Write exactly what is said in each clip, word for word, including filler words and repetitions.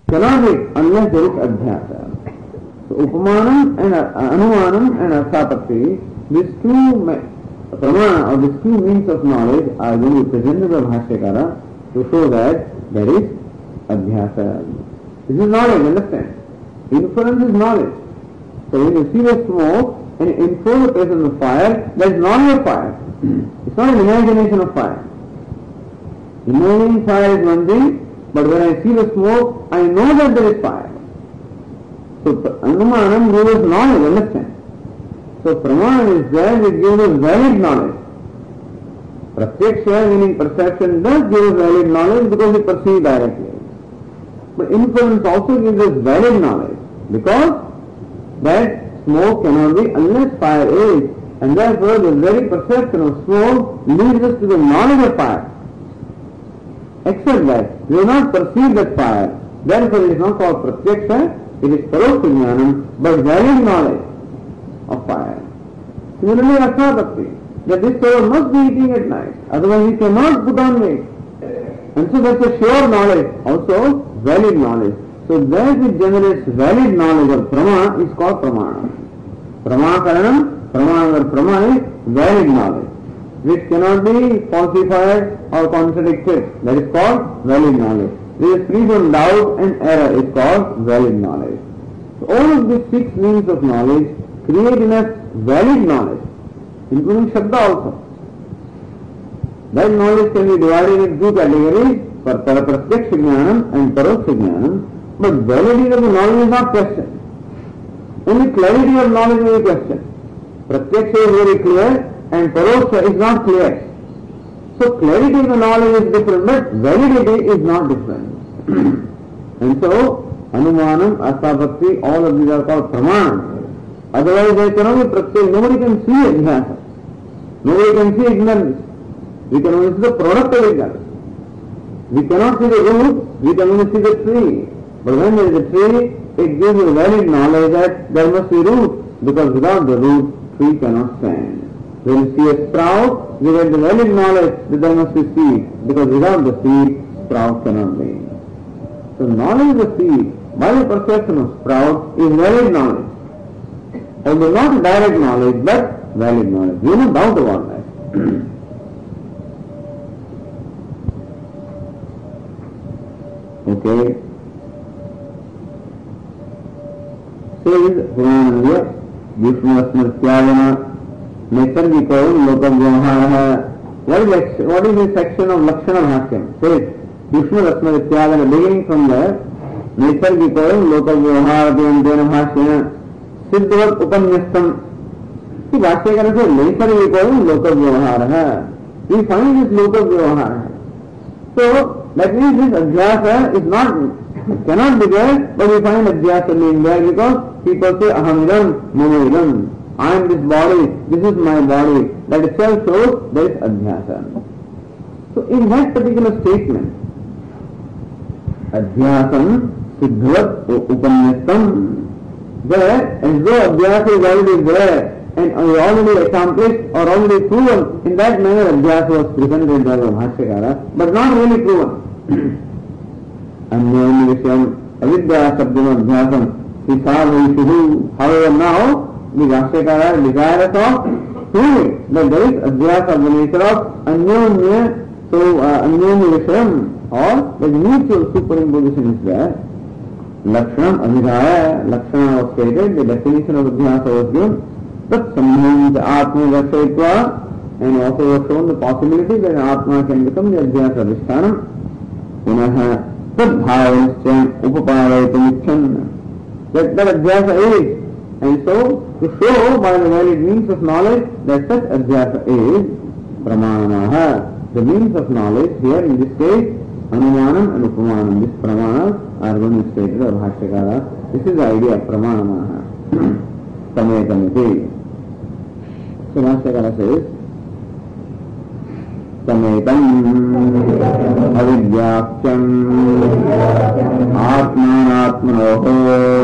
cannot be unless there is adhyasa. So Upamanam and Anumanam and Asapatti, these two pramana or these two means of knowledge are going to be presented by Bhashyakara to show that there is adhyasa. This is knowledge, understand? Inference is knowledge. So when you see the smoke and you infer the presence of fire, that is knowledge of fire. It's not an imagination of fire. Imagining fire is one thing, but when I see the smoke, I know that there is fire. So Anumanam gives us knowledge, understand? So Pramana is there, it gives us valid knowledge. Pratyaksha, meaning perception, does give us valid knowledge because we perceive directly. But inference also gives us valid knowledge because that smoke cannot be unless fire is, and therefore the very perception of smoke leads us to the knowledge of fire. Except that we do not perceive that fire, therefore it is not called pratyaksha, it is paroksha jnanam, but valid knowledge of fire. Similarly, Asapatti, that this fellow must be eating at night, otherwise he cannot put on weight. And so that's a sure knowledge, also valid knowledge. So that which generates valid knowledge of Prama is called Pramana. Pramakaranam, Pramana or Prama is valid knowledge, which cannot be falsified or contradicted. That is called valid knowledge. This is free from doubt and error is called valid knowledge. So all of these six means of knowledge create in us valid knowledge, including Shabda also. That knowledge can be divided into two categories, for Parapratyaksha Jnanam and Paroksha Jnanam, but validity of the knowledge is not questioned. Only clarity of knowledge is a question. Pratyaksha is very clear and Paroksha is not clear. So clarity of the knowledge is different, but validity is not different. And so, Anumanam, Asapatti, all of these are called Pramana. Otherwise there cannot be Pratyaksh. Nobody can see adhyasa. Nobody can see ignorance. We can only see the product of ignorance. We cannot see the root, we can only see the tree. But when there is a tree, it gives a valid knowledge that there must be root, because without the root, tree cannot stand. When you see a sprout, we get the valid knowledge that there must be seed, because without the seed, sprout cannot be. So knowledge of seed, by the perception of sprout, is valid knowledge. Although not direct knowledge, but valid knowledge. You no doubt about that. Okay. Says Purnananda, Vishnu-Smrityavana, Naisargikam Lokavyavahara. What is what is the section of Lakshana Bhashyam? Says Vishnu-Smrityavana, beginning from there, Naisargikam Lokavyavahara Dhyana Bhashyana, Siddhavat Upanyastam. See, Bhashyakara says Naisargikam Lokavyavahara. We find this Lokavyavahara. So, that means this adhyasa is not, cannot be there, but we find adhyasa being there because people say ahamidam, mamoidam. I am this body, this is my body. That itself shows there is adhyasa. So in that particular statement, adhyasam siddhavat upanyastam, there, as though adhyasa is already there and already accomplished or already proven, in that manner adhyasa was presented by the Bhashyakara, but not really proven. Anyam Visham Avidya Sabdam Adhyasam Sisavayishuhu. However, now the Bhashyakara desires of proving that there is adhyasa of the nature of Anyamya, so uh, Anyam Visham, or the mutual superimposition is there. Lakshanam Abhidhaya, Lakshana was stated, the definition of adhyasa was given. But sometimes Atma Vasaitva, and also was shown the possibility that Atma can become the adhyasa Vishtanam. Punaha Tadbhavanischa Upapavaitamichan. That that adhyasa is. And so, to show by the valid means of knowledge that such adhyasa is Pramanaha. The means of knowledge here in this case, Anumanam and Upamanam. This Pramana are going to be stated by Bhashyakara. This is the idea of Pramanaha. Sametamiti. So Bhashyakara says, Sametam avidyakhyam atmanatmanoho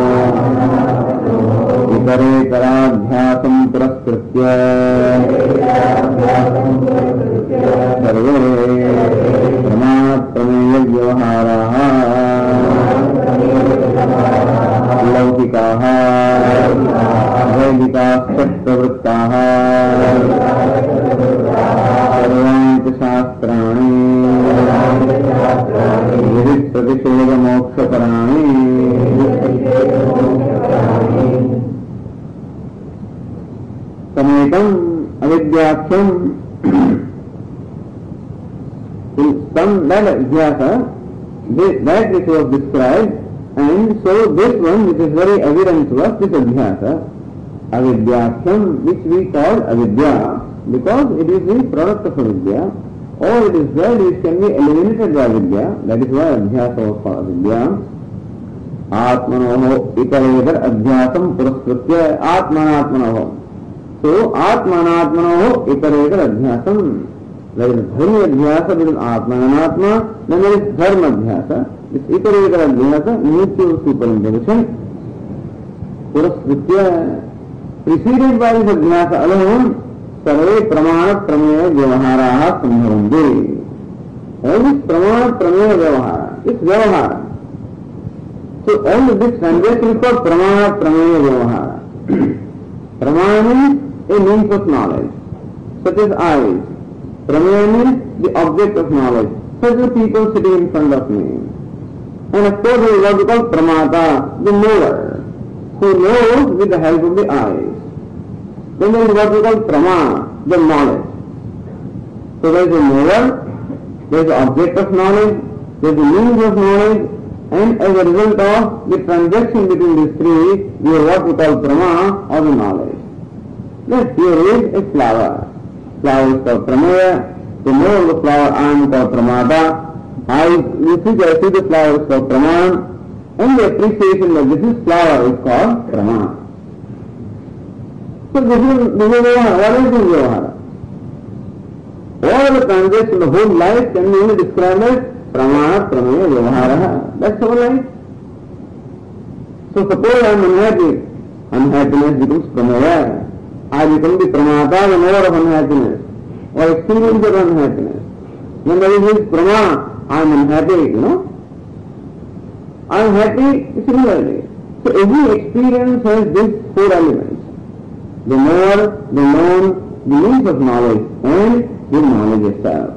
itaretaraadhyasam puraskritya sarve pramat prameya vyavaharaha some that adhyasa, that which was described, and so this one which is very evident to us, this adhyasa, avidyasam, which we call avidya, because it is the product of avidya, or it is that which can be eliminated by avidya, that is why adhyasa was called avidya. Atmanoho ikaredar adhyasam puraskritya atmanatmanoho. So, atmanatmanoho ikaredar adhyasam. There is dharma adhyasa, there is atma and atma, then there is dharma adhyasa. This ikaredar adhyasa, mutual superimposition, puraskritya, preceded by this adhyasa alone, sarve pramana prameya vyavaharaha sambhavande. All this pramana prameya vyavahara, it's vyavahara. So all of this transaction is called pramana prameya vyavahara. Pramana means a means of knowledge, such as eyes. Prameya means the object of knowledge, such as people sitting in front of me. And of course there is what we call pramata, the knower, who knows with the help of the eyes. Then there is what we call prama, the knowledge. So there is a knower, there is the object of knowledge, there is the means of knowledge, and as a result of the transaction between these three, we have what we call prama or the knowledge. Then here is a flower. Flower is called prameya. To know the flower, I am called pramata. I, you see, I see the flower is called praman, and the appreciation that this is flower is called prama. So this is, this is Vyavahara. What is this Vyavahara? All the transactions, the whole life can be only described as pramana prameya Vyavahara. That's our life. So suppose I am unhappy, unhappiness becomes prameya. I become the pramata, the knower of unhappiness, or experience of unhappiness. When there is this prama, I am unhappy, you know. I am happy similarly. So every experience has these four elements. The knower, the known, the means of knowledge, and the knowledge itself.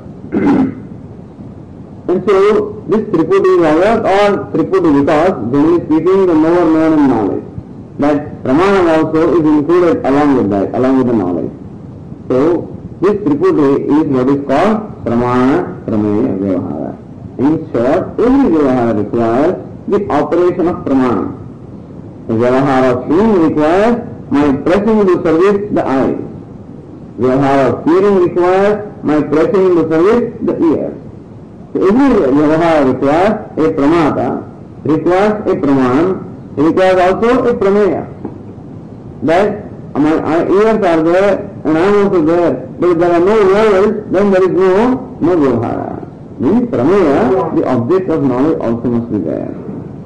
And so this Tripudi is our, or Tripudi because, generally speaking, the knower, known and knowledge. That pramana also is included along with that, along with the knowledge. So this Tripudi is what is called pramana prameya vyavahara. In short, every vyavahara requires the operation of pramana. The vyavahara of seeing requires my pressing into service the eyes. Vyavahara of hearing requires my pressing into service the ears. So every vyavahara requires a pramata, requires a praman, requires also a prameya. That my ears are there and I am also there, but if there are no words, then there is no, no vyavahara. Means prameya, the object of knowledge also must be there.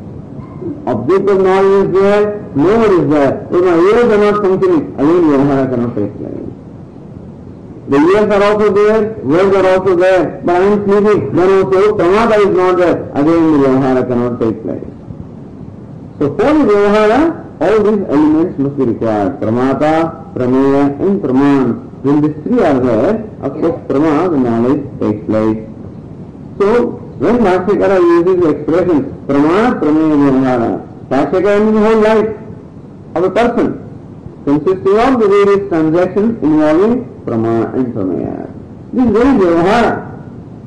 Object of knowledge is there, knower is there. If my ears are not functioning, again vyavahara cannot take place. The ears are also there, words are also there, but I am sleeping, then also pramata is not there, again the vyavahara cannot take place. So for the vyavahara, all these elements must be required. Pramata, prameya and praman. When these three are there, of course prama, the knowledge takes place. So when Bhashyakara uses the expression pramana, prameya, vyavahara, Bhashyakara means the whole life of a person, consisting of the various transactions involving pramana and prameya. This is very vyavahara.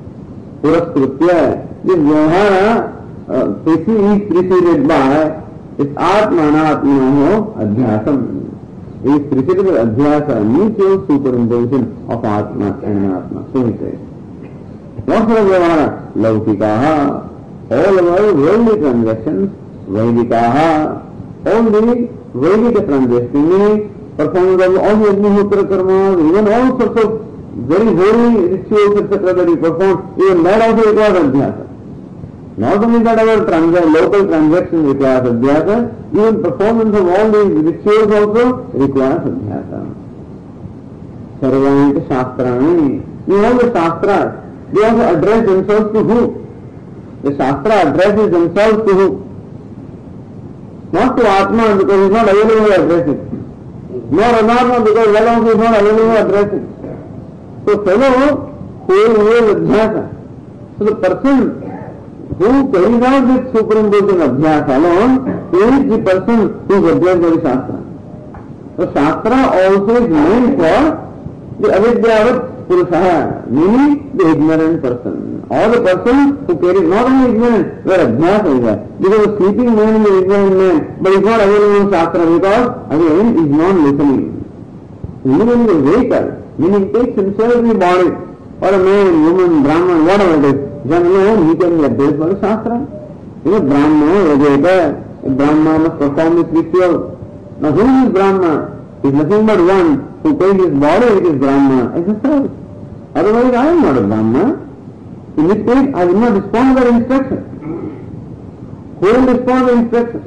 Puraskritya. This vyavahara uh, is preceded by it's atmanatmanoho adhyasam. It is preceded by adhyasa, mutual superimposition of atma and atma. So he says. What sort of vyavahara? Laukikaha. All our worldly transactions, Vaidikaha. All the Vedic transactions, meaning performance of all the Agnihotra karmas, even all sorts of very holy rituals, et cetera that we perform, even that also requires adhyasa. Not only that our trans- local transactions requires adhyasa, even performance of all these rituals also requires adhyasa. Sarvanti Shastrani. You know the Shastras, they also address themselves to who? The Shastra addresses themselves to who? Not to Atma because he is not available to address it. Nor Anatma because that also is not available to address it. So fellow who will adhyasa. So the person who carries out this superimposition adhyasa alone is the person who is addressed by the Shastra. So Shastra also is meant for the avidya Purusha, meaning the ignorant person, or the person who carries not only ignorant, where Adhyasa is there. Because a sleeping man is an ignorant man, but he is not available in Shastra because, again, he is not listening. Even in the vehicle, meaning he takes himself in the body, or a man, woman, Brahman, whatever it is, then he can be addressed by the Shastra. You know, Brahma, Veda, a Brahma must perform this ritual. Now who is Brahma? He is nothing but one who takes his body with his Brahma as a self. Otherwise I am not a Brahma. In this case I will not respond to the instruction. Who will respond to the instruction?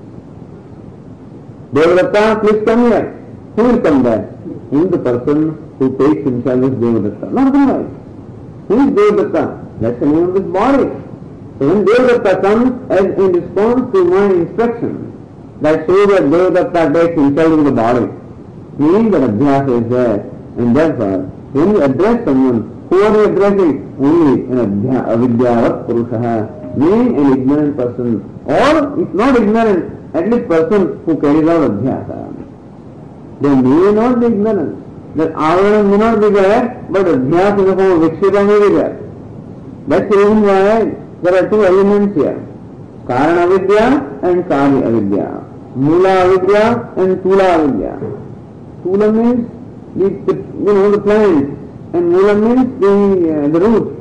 Devadatta, please come here. Who will come there? He is the person who takes himself as Devadatta. Not otherwise. Who is Devadatta? That's the name of this body. So when Devadatta comes as in response to my instruction, that shows that Devadatta takes himself in the body, meaning that Adhyasa is there. And therefore, when you address someone, who are you addressing? Only an avidyavat purusha, meaning an ignorant person, or if not ignorant, at least person who carries out Adhyasa. They may not be ignorant. That avarana may not be there, but Adhyasa in the form of Vikshipa may be there. That's the reason why there are two elements here. Karana avidya and Kari avidya. Mula avidya and Tula avidya. Tula means the, the, you know, the plant, and Mula means the, uh, the root.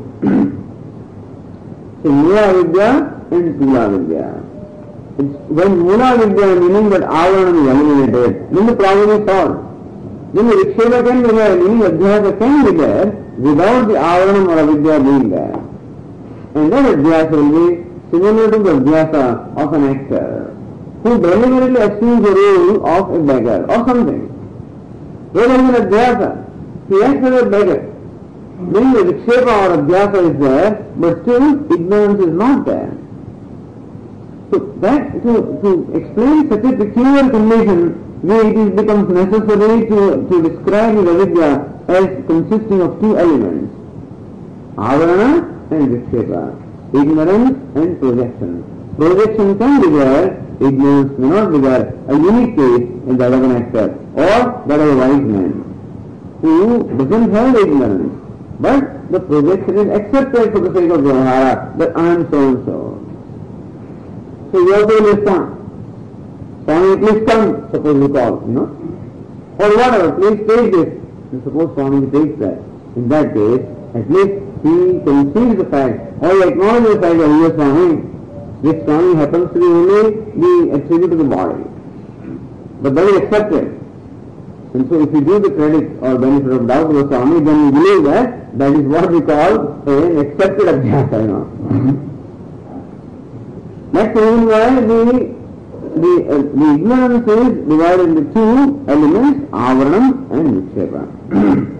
So Mula avidya and Tula avidya. It's when Mula avidya, meaning that avarana is eliminated, then the problem is solved. Then the Vikshepa can be there, meaning Adhyasa can be there without the avarana or avidya being there. And that Adhyasa will be similar to the Adhyasa of an actor who deliberately assumes the role of a beggar or something. Where there is an Adhyasa, he acts as a beggar. Meaning the Vikshepa or Adhyasa is there, but still ignorance is not there. So that, to, to explain such a peculiar condition, where it is, becomes necessary to, to describe the avidya as consisting of two elements, avarana and Vikshepa, ignorance and projection. Projection can be there, ignorance may not be there. A unique case is that of an actor or that of a wise man who doesn't have ignorance, but the projection is accepted for the sake of Vyavahara, that I am so and so. So you have to respond. Swami, please come, suppose you call, you know, or whatever, please take this. And suppose Swami takes that. In that case, at least he concedes the fact, or he acknowledges the fact that he is Swami. This Swami happens to be only the attribute to the body. But that is accepted. And so if you give the credit or benefit of doubt to the Swami, then you believe that that is what we call an accepted Adhyasa, you know. Mm-hmm. That's the reason why the, the, uh, the ignorance is divided into two elements, Avaranam and Vikshepa.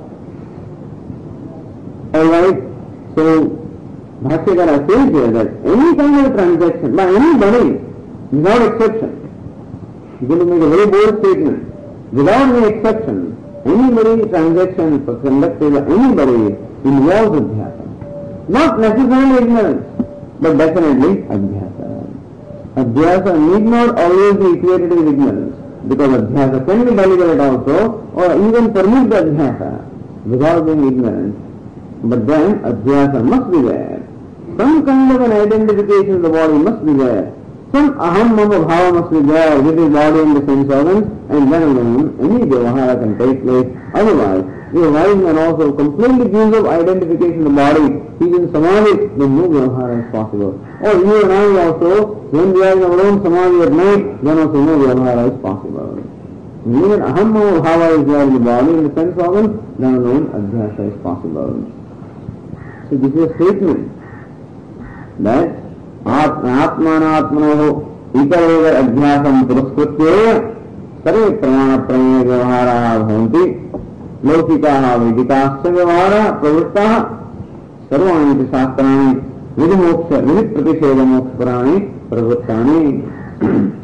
Alright, so Bhashyakara says here that any kind of transaction by anybody, without exception, he's going to make a very bold statement, without any exception, anybody transaction conducted by anybody involves Adhyasa. Not necessarily ignorance, but definitely Adhyasa. Adhyasa need not always be equated with ignorance, because Adhyasa can be deliberate also, or even permit the Adhyasa without being ignorant. But then Adhyasa must be there. Some kind of an identification of the body must be there. Some aham mama bhava must be there with the body and the sense organs, and then alone any vyavahara can take place. Otherwise, the wise man also completely gives up identification of the body. He is in samadhi, then no vyavahara is possible. Or you and I also, when we are in our own samadhi at night, then also no vyavahara is possible. When aham mama bhava is there in the body and the sense organs, then alone adhyasa is possible. So this is a statement that Atmanatmanoho Ikareva Adhyasam Puraskritya Sarve Pramana Pramaya Vyavaharaha Bhavanti Lokikaha Vedikasya Vyavahara Pravrittaha Sarvani Shastrani Vidimoksha Vidipratisheda Moksparani Pravrittani.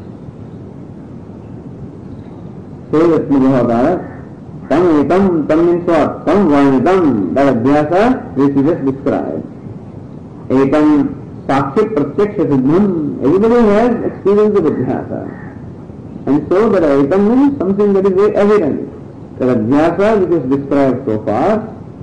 So that Mudhavadara Tam Etam Tam means what? Tam Vanitam, that Adhyasa which is just described. Etam Sakshit Pratyaksha Siddham, everybody has experience of Adhyasa. And so that Etam means something that is very evident. That Adhyasa which is described so far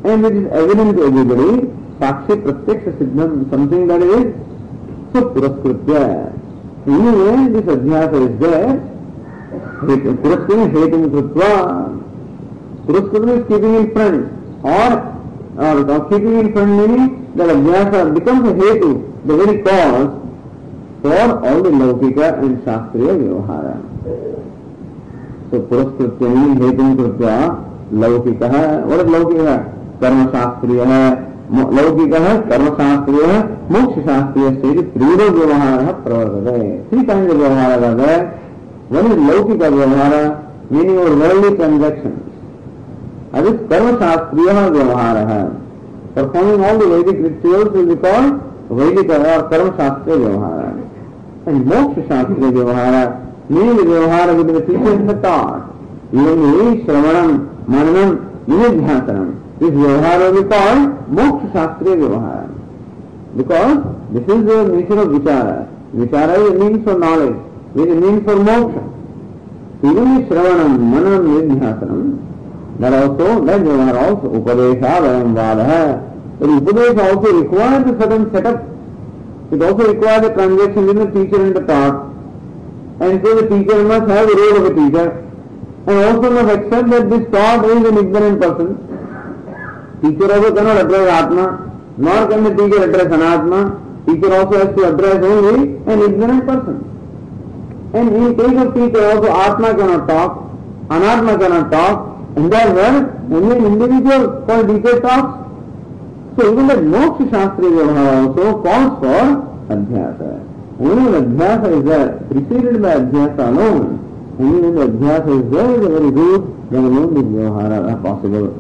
and it is evident to everybody, Sakshi Pratyaksha Siddham, something that is so Puraskritya. Anyway, this adhyasa is there. Puraskritya Hetum Krutva. Puraskritya is keeping in front, or, or, or keeping in front meaning that adhyasa becomes a hetu, the very cause for all the Laukika and Shastriya Vyavahara. So Puraskritya means Hetum Krutva, Laukika hai. What is Laukika? Karma Shastriya hai. Laukika hai, Karma Shastriya hai, Moksha Shastriya stage, Trivido Vyavahara Pravartate. Three kinds of Vyavahara are there. One is Laukika Vyavahara, meaning your worldly transactions. That is Karma Shastriya Vyavahara. Performing all the Vedic rituals will be called Vedic or Karma Shastriya Vyavahara. And Moksha Shastriya Vyavahara, meaning the Vyavahara with the teacher and the taught. Even the Shravanam, Mananam, Nidhyasanam. This Vyavahara will be called Moksha Shastriya Vyavahara. Because this is the nature of Vichara. Vichara is a means for knowledge, it is a means for moksha. Even the Shravanam, Mananam, Nidhyasanam, that also, that Vyavahara also, Upadesha, Vayam Vadaha. But Upadesha also requires a certain setup. It also requires a transaction between the teacher and the taught. And so the teacher must have the role of a teacher. And also must accept that this taught is an ignorant person. Teacher also cannot address Atma, nor can the teacher address Anatma. Teacher also has to address only an ignorant person. And in case of teacher also, Atma cannot talk, Anatma cannot talk. In that world, only an individual called teacher talks. So even that Moksha Shastriya Vyavahara also calls for Adhyasa. Only when Adhyasa is there, preceded by Adhyasa alone, only when the Adhyasa is there, is a very good, then alone these Vyavahara are possible.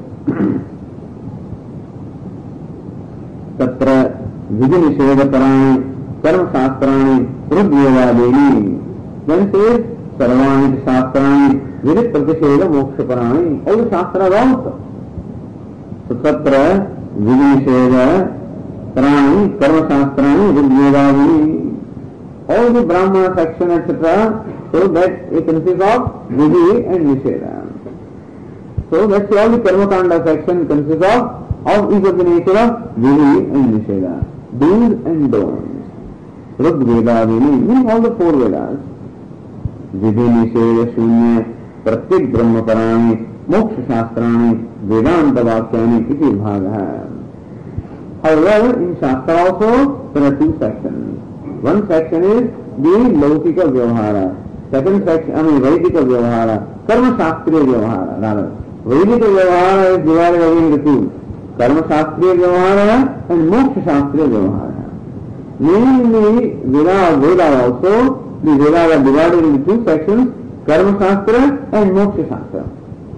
Tatra Vijinisheda Karma Shastrani Rudhyavadeni. Then says Sarvani Shastrani Virit Pratisheda Moksha Parani. All the Shastras also. So Tatra Vijinisheda Parani Karma Shastrani Rudhyavadeni. All the Brahma section et cetera. So that it consists of Vijay and Nisheda. So that's all the Karma Kanda section consists of of each of the nature of Vijay and Nisheda. Do's and don'ts. Rud Vedavini means all the four Vedas. Vijay Nisheda Shunya Pratyek Brahma Parani Moksha Shastrani Vedanta Vakyani iti bhaga. However, in Shastra also there are two sections. One section is the Laukika Vyavahara. Second section, I mean Vaidika Vyavahara. Karma Shastriya Vyavahara rather. Vaidika Vyavahara is divided again into two. Karma Shastriya Vyavahara and Moksha Shastriya Vyavahara. Meaning the Veda Veda also, the Veda are divided into two sections, Karma Shastra and Moksha Shastra.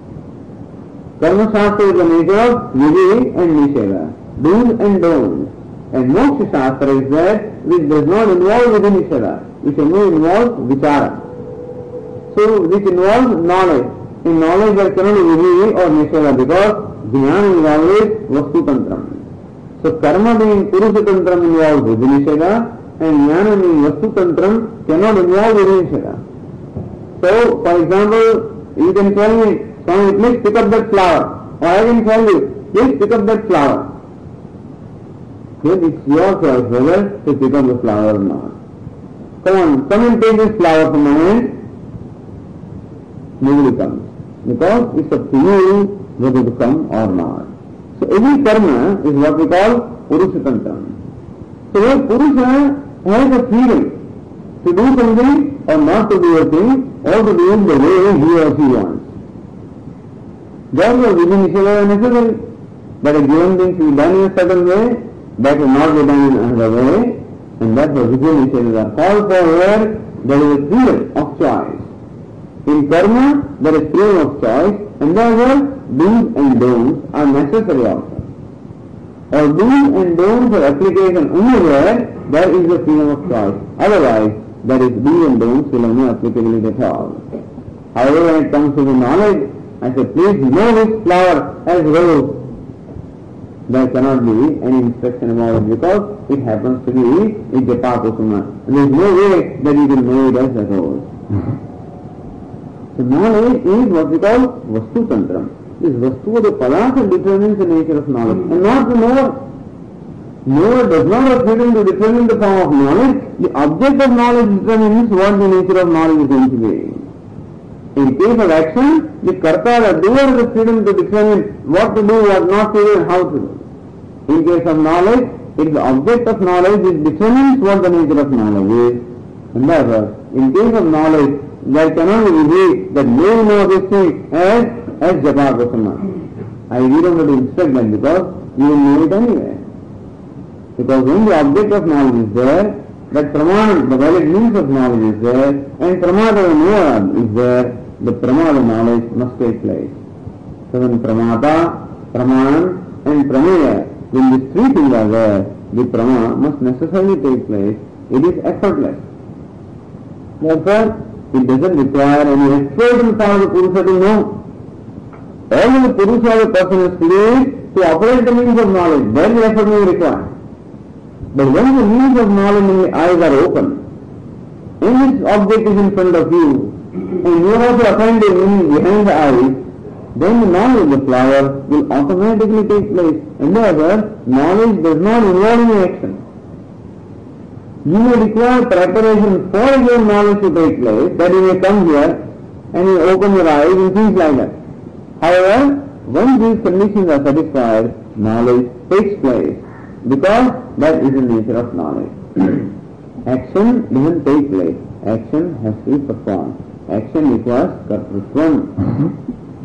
Karma Shastra is the nature of Vijay and Nisheda, do's and don'ts. And Moksha Shastra is that which does not involve Vijay Nisheda, which only involves Vichara. So which involves knowledge. In knowledge there cannot be Vijay or Nisheda because Jnana is always Vastu Tantram. So karma being Purusha Tantram involves Vijay Nisheda and Jnana being Vastu Tantram cannot involve Vijay Nisheda. So for example, you can tell me, Swami, please pick up that flower. Or I can tell you, please pick up that flower. Then it's your choice whether to pick up the flower or not. Come on, come and take this flower from my hand. Nobody comes. Because it's up to you whether to come or not. So every karma is what we call Purusha Tantram. So where Purusha has a freedom to do something or not to do a thing, or to do it the way he or she wants. Therefore, Vijay Nisheda is necessary. But a given thing should be done in a certain way, that will not be done in another way, and therefore Vijay Nishedas are called for where there is a freedom of choice. In karma, there is freedom of choice, and therefore do's and don'ts are necessary also. Or do's and don'ts are application only where there is a freedom of choice. Otherwise, there is do's and don'ts will have no applicability at all. However, when it comes to the knowledge, I say, please know this flower as rose. There cannot be any instruction about it because it happens to be a Japa-kusuma. There is no way that you can know it as a rose. So knowledge is what we call Vastu Tantram. This vastu, the padartha, determines the nature of knowledge, and not the knower. Knower does not have freedom to determine the form of knowledge. The object of knowledge determines what the nature of knowledge is going to be. In case of action, the karta, the doer, has the freedom to determine what to do, what not to do, and how to do. In case of knowledge, it is the object of knowledge which determines what the nature of knowledge is. And therefore, in case of knowledge, there cannot be that may know this thing as as japa prasana. I we don't have to instruct them because you will know it anyway. Because when the object of knowledge is there, that pramana, the valid means of knowledge is there, and pramada knower is there, the pramada knowledge must take place. So when pramata, praman and prameya, when these three things are there, the prama must necessarily take place. It is effortless. Therefore, it doesn't require any effort in part of the Purusha to know. All the Purusha of the person is pleased to operate the means of knowledge, then the effort may be required. But when the means of knowledge in the eyes are open, and this object is in front of you, and you have to find the meaning behind the eyes, then the knowledge of the flower will automatically take place. And therefore, knowledge does not involve any action. You may require preparation for your knowledge to take place, that you may come here and you open your eyes and things like that. However, when these conditions are satisfied, knowledge takes place, because that is the nature of knowledge. Action doesn't take place. Action has to be performed. Action requires kartrutvam.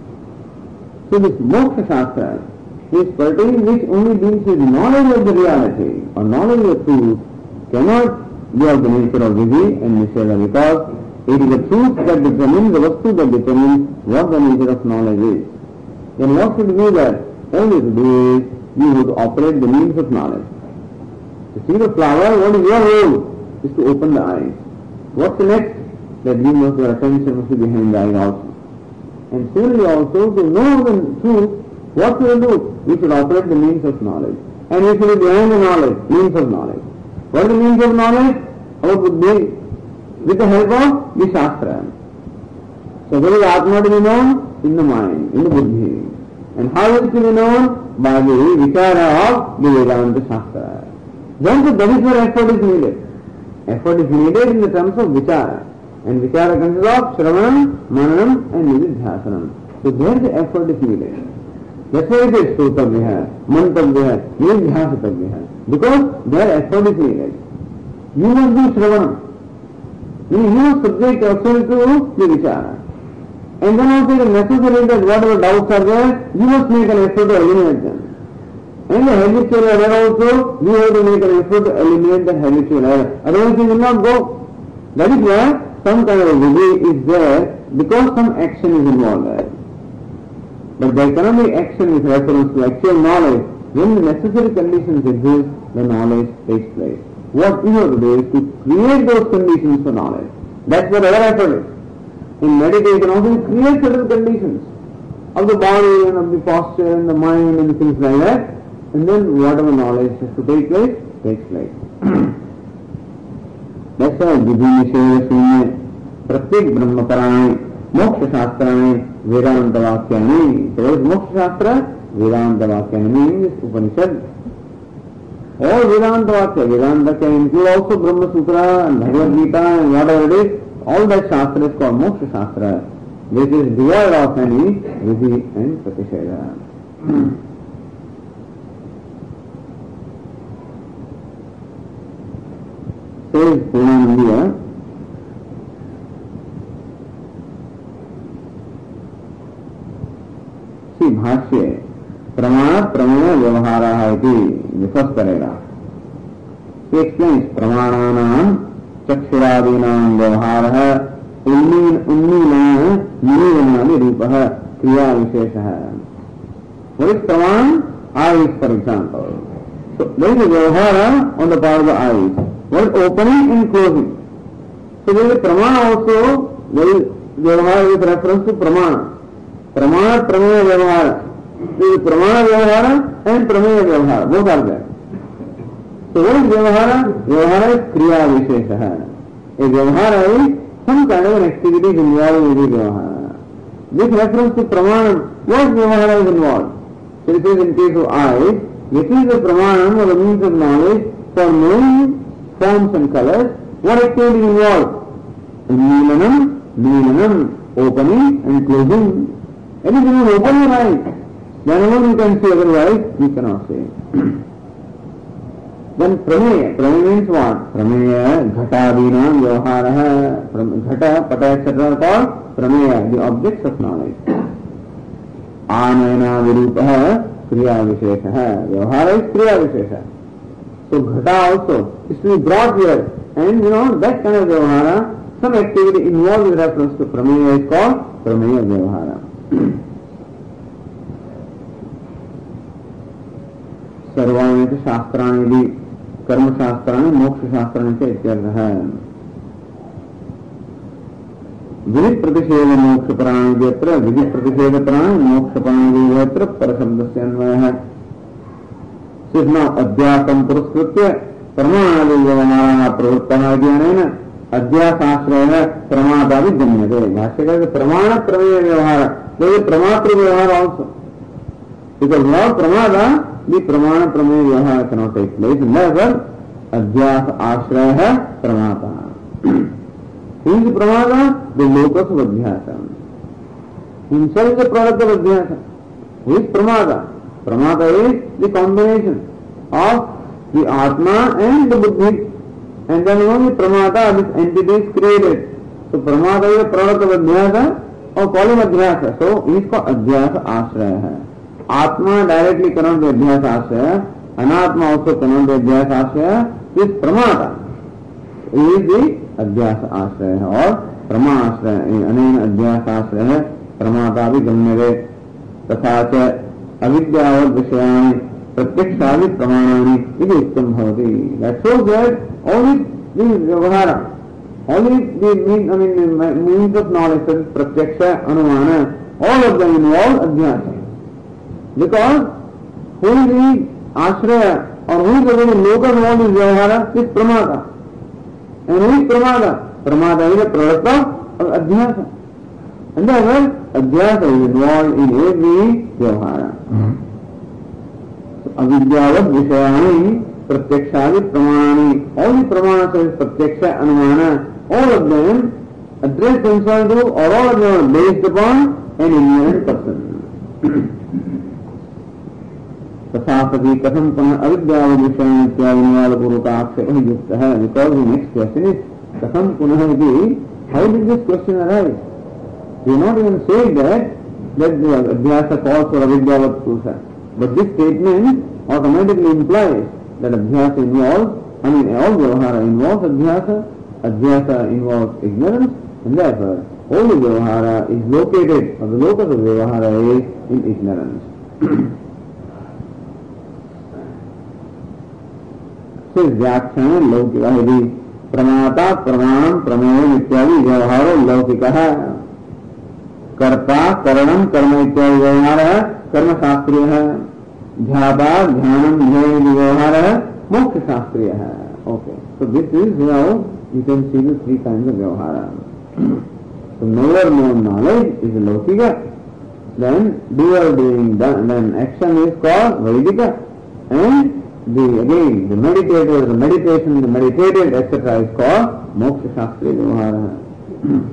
So this Moksha Shastra is pertaining which only deals with knowledge of the reality or knowledge of truth, cannot be of the nature of Vidhi and Nisheda, because it is the truth that determines, the vastu that determines what the nature of knowledge is. Then what should be that? All you have to do is, you have to operate the means of knowledge. To see the flower, what is your role? Is to open the eyes. What's the next? That you must, your attention must be behind the eye also. And similarly also, to know the truth, what should we do? We should operate the means of knowledge. And we should be behind the knowledge, means of knowledge. What are the means of knowledge? Our buddhi, with the help of the Shastra. So what is Atma to be known? In the mind, in the buddhi. And how is it to be known? By the vichara of the Vedanta Shastra. Then that is where effort is needed. Effort is needed in the terms of vichara. And vichara consists of Shravanam, Mananam and Nididhyasanam. So there the effort is needed. That's why it is Sutavyaha, Mantavyaha, Nididhyasatavyaha. Because their effort is needed. You must do Shravanam. You must subject yourself to the vichara. And then also it is necessary that whatever doubts are there, you must make an effort to eliminate them. And the habitual error also, you have to make an effort to eliminate the habitual error. Otherwise you will not go. That is why some kind of a vidhi is there, because some action is involved there. But there cannot be action with reference to actual knowledge. When the necessary conditions exist, the knowledge takes place. What you have to do is to create those conditions for knowledge. That's what our effort is. In meditation also you create certain conditions of the body and of the posture and the mind and things like that. And then whatever knowledge has to take place, takes place. That's why Vidhi Nisheda Shunya, Pratyek Brahmaparani, Moksha Shastrani, Vedanta Vakyani. So what is Moksha Shastra? Vedanta Vakyani means Upanishad. All Vedanta Vakya, Vedanta can include also Brahma Sutra and Bhagavad Gita and whatever it is. All that Shastra is called Moksha Shastra, which is devoid of any Vidhi and Pratisheda. Says Purnanandiya, see Bhashya, Pramana Pramana Vyavahara iti, the first paragraph. He explains Pramananam Chakshuradinam Vyavahara Unnina Nirvanani Rupaha Kriya Visheshaha. What is Praman? Eyes, for example. So there is a Vyavahara on the part of the eyes. What is opening and closing? So there is a Pramana also, there is Vyavahara with reference to Pramana. Pramana, Prameya, Vyavahara. There is Pramana Vyavahara and Prameya Vyavahara. Both are there. So what is Vyavahara? Vyavahara is Kriya Visheshaha. A Vyavahara is some kind of an activity involved with the Vyavahara. with reference to pramanam, what vyavahara is involved? So it is in case of eyes, it is the pramanam or the means of knowledge for knowing forms and colors. What activity is involved? Nilanam, nilanam, opening and closing. Anything is open your eyes. Then alone you can see, otherwise you cannot see. Then prameya. Prameya means what? Prameya, ghatadinam, vyavaharaha, ghata, pata, et cetera are called prameya, the objects of knowledge. Anayana virupaha, kriya visheshaha. Vyavahara is kriya vishesha. So ghata also is to be brought here. And you know, that kind of vyavahara, some activity involved with reference to prameya is called prameya vyavahara. सर्वाणि च शास्त्राणि भी कर्म शास्त्राणि मोक्ष शास्त्राणि च इत्यर्थः है। विधि प्रतिषेध मोक्ष प्राणि यत्र विधि प्रतिषेध प्राणि मोक्ष प्राणि यत्र परशब्दस्य अन्वयः। सिद्ध अध्यासं पुरस्कृत्य प्रमाणादि व्यवहारः प्रवृत्तः ज्ञानेन अध्यासाश्रयः प्रमादादि जन्यते। भाष्यकार के प्रमाण प्रमेय व्यवहार, तो प्रमात्र व्यवहार also, because without pramada the pramana prameya vyavahara cannot take place. Therefore, adhyasa ashraya pramata. Who is the pramata? The locus of adhyasa. Himself is the product of adhyasa. Who is pramata? Pramata is the combination of the atma and the buddhi. And then only pramata, this entity is created. So pramata is the product of adhyasa or calling adhyasa. So he is called adhyasa ashraya. Atma directly cannot be adhyasa ashraya, anatma also cannot be adhyasa ashraya. This pramata is the adhyasa ashraya or prama ashraya. Anena adhyasa ashraya pramata bhi ganyate. तथा च अविद्यावद् विषयाणि प्रत्यक्षादि प्रमाणानि इति उक्तं भवति. That shows that only the vyavahara, only the mean, I mean, the means of knowledge, such as pratyaksha, anumana, all of them involve adhyasa. Because who is the ashraya or who is the very locus of all this vyavahara is pramata. And who is pramata? Pramata is a product of adhyasa. And therefore, adhyasa is involved in every vyavahara. Mm-hmm. So, avidyavad vishayani pratyakshadi pramani, all the pramanas such as pratyaksha, anumana, all of them address themselves to, or all of them are based upon an ignorant person. तथापि कथम पुनः अविद्यावद् विषयाणि इत्यादि निवादपूर्वकाक्षेपः युक्तः. Because the next question is कथम पुनः इति, how did this question arise? We are not even saying that that the adhyasa calls for avidyavad purusha, but this statement automatically implies that adhyasa involves, I mean all vyavahara involves adhyasa, adhyasa involves ignorance, and therefore all the vyavahara is located, or the locus of vyavahara is in ignorance. So व्याख्यान लौकिक यदि प्रमाता प्रमाण प्रमेय इत्यादि व्यवहार लौकिक है, कर्ता करणम कर्म इत्यादि व्यवहार है कर्म शास्त्रीय है, ध्याता ध्यानम ध्येय व्यवहार है मोक्ष शास्त्रीय है. Okay, so this is how you can see the three kinds of vyavahara. So knower known knowledge is laukika, then doer doing done, then action is called vaidika, and the again the meditator, the meditation, the meditated, et cetera is called moksha shastriya vyavahara.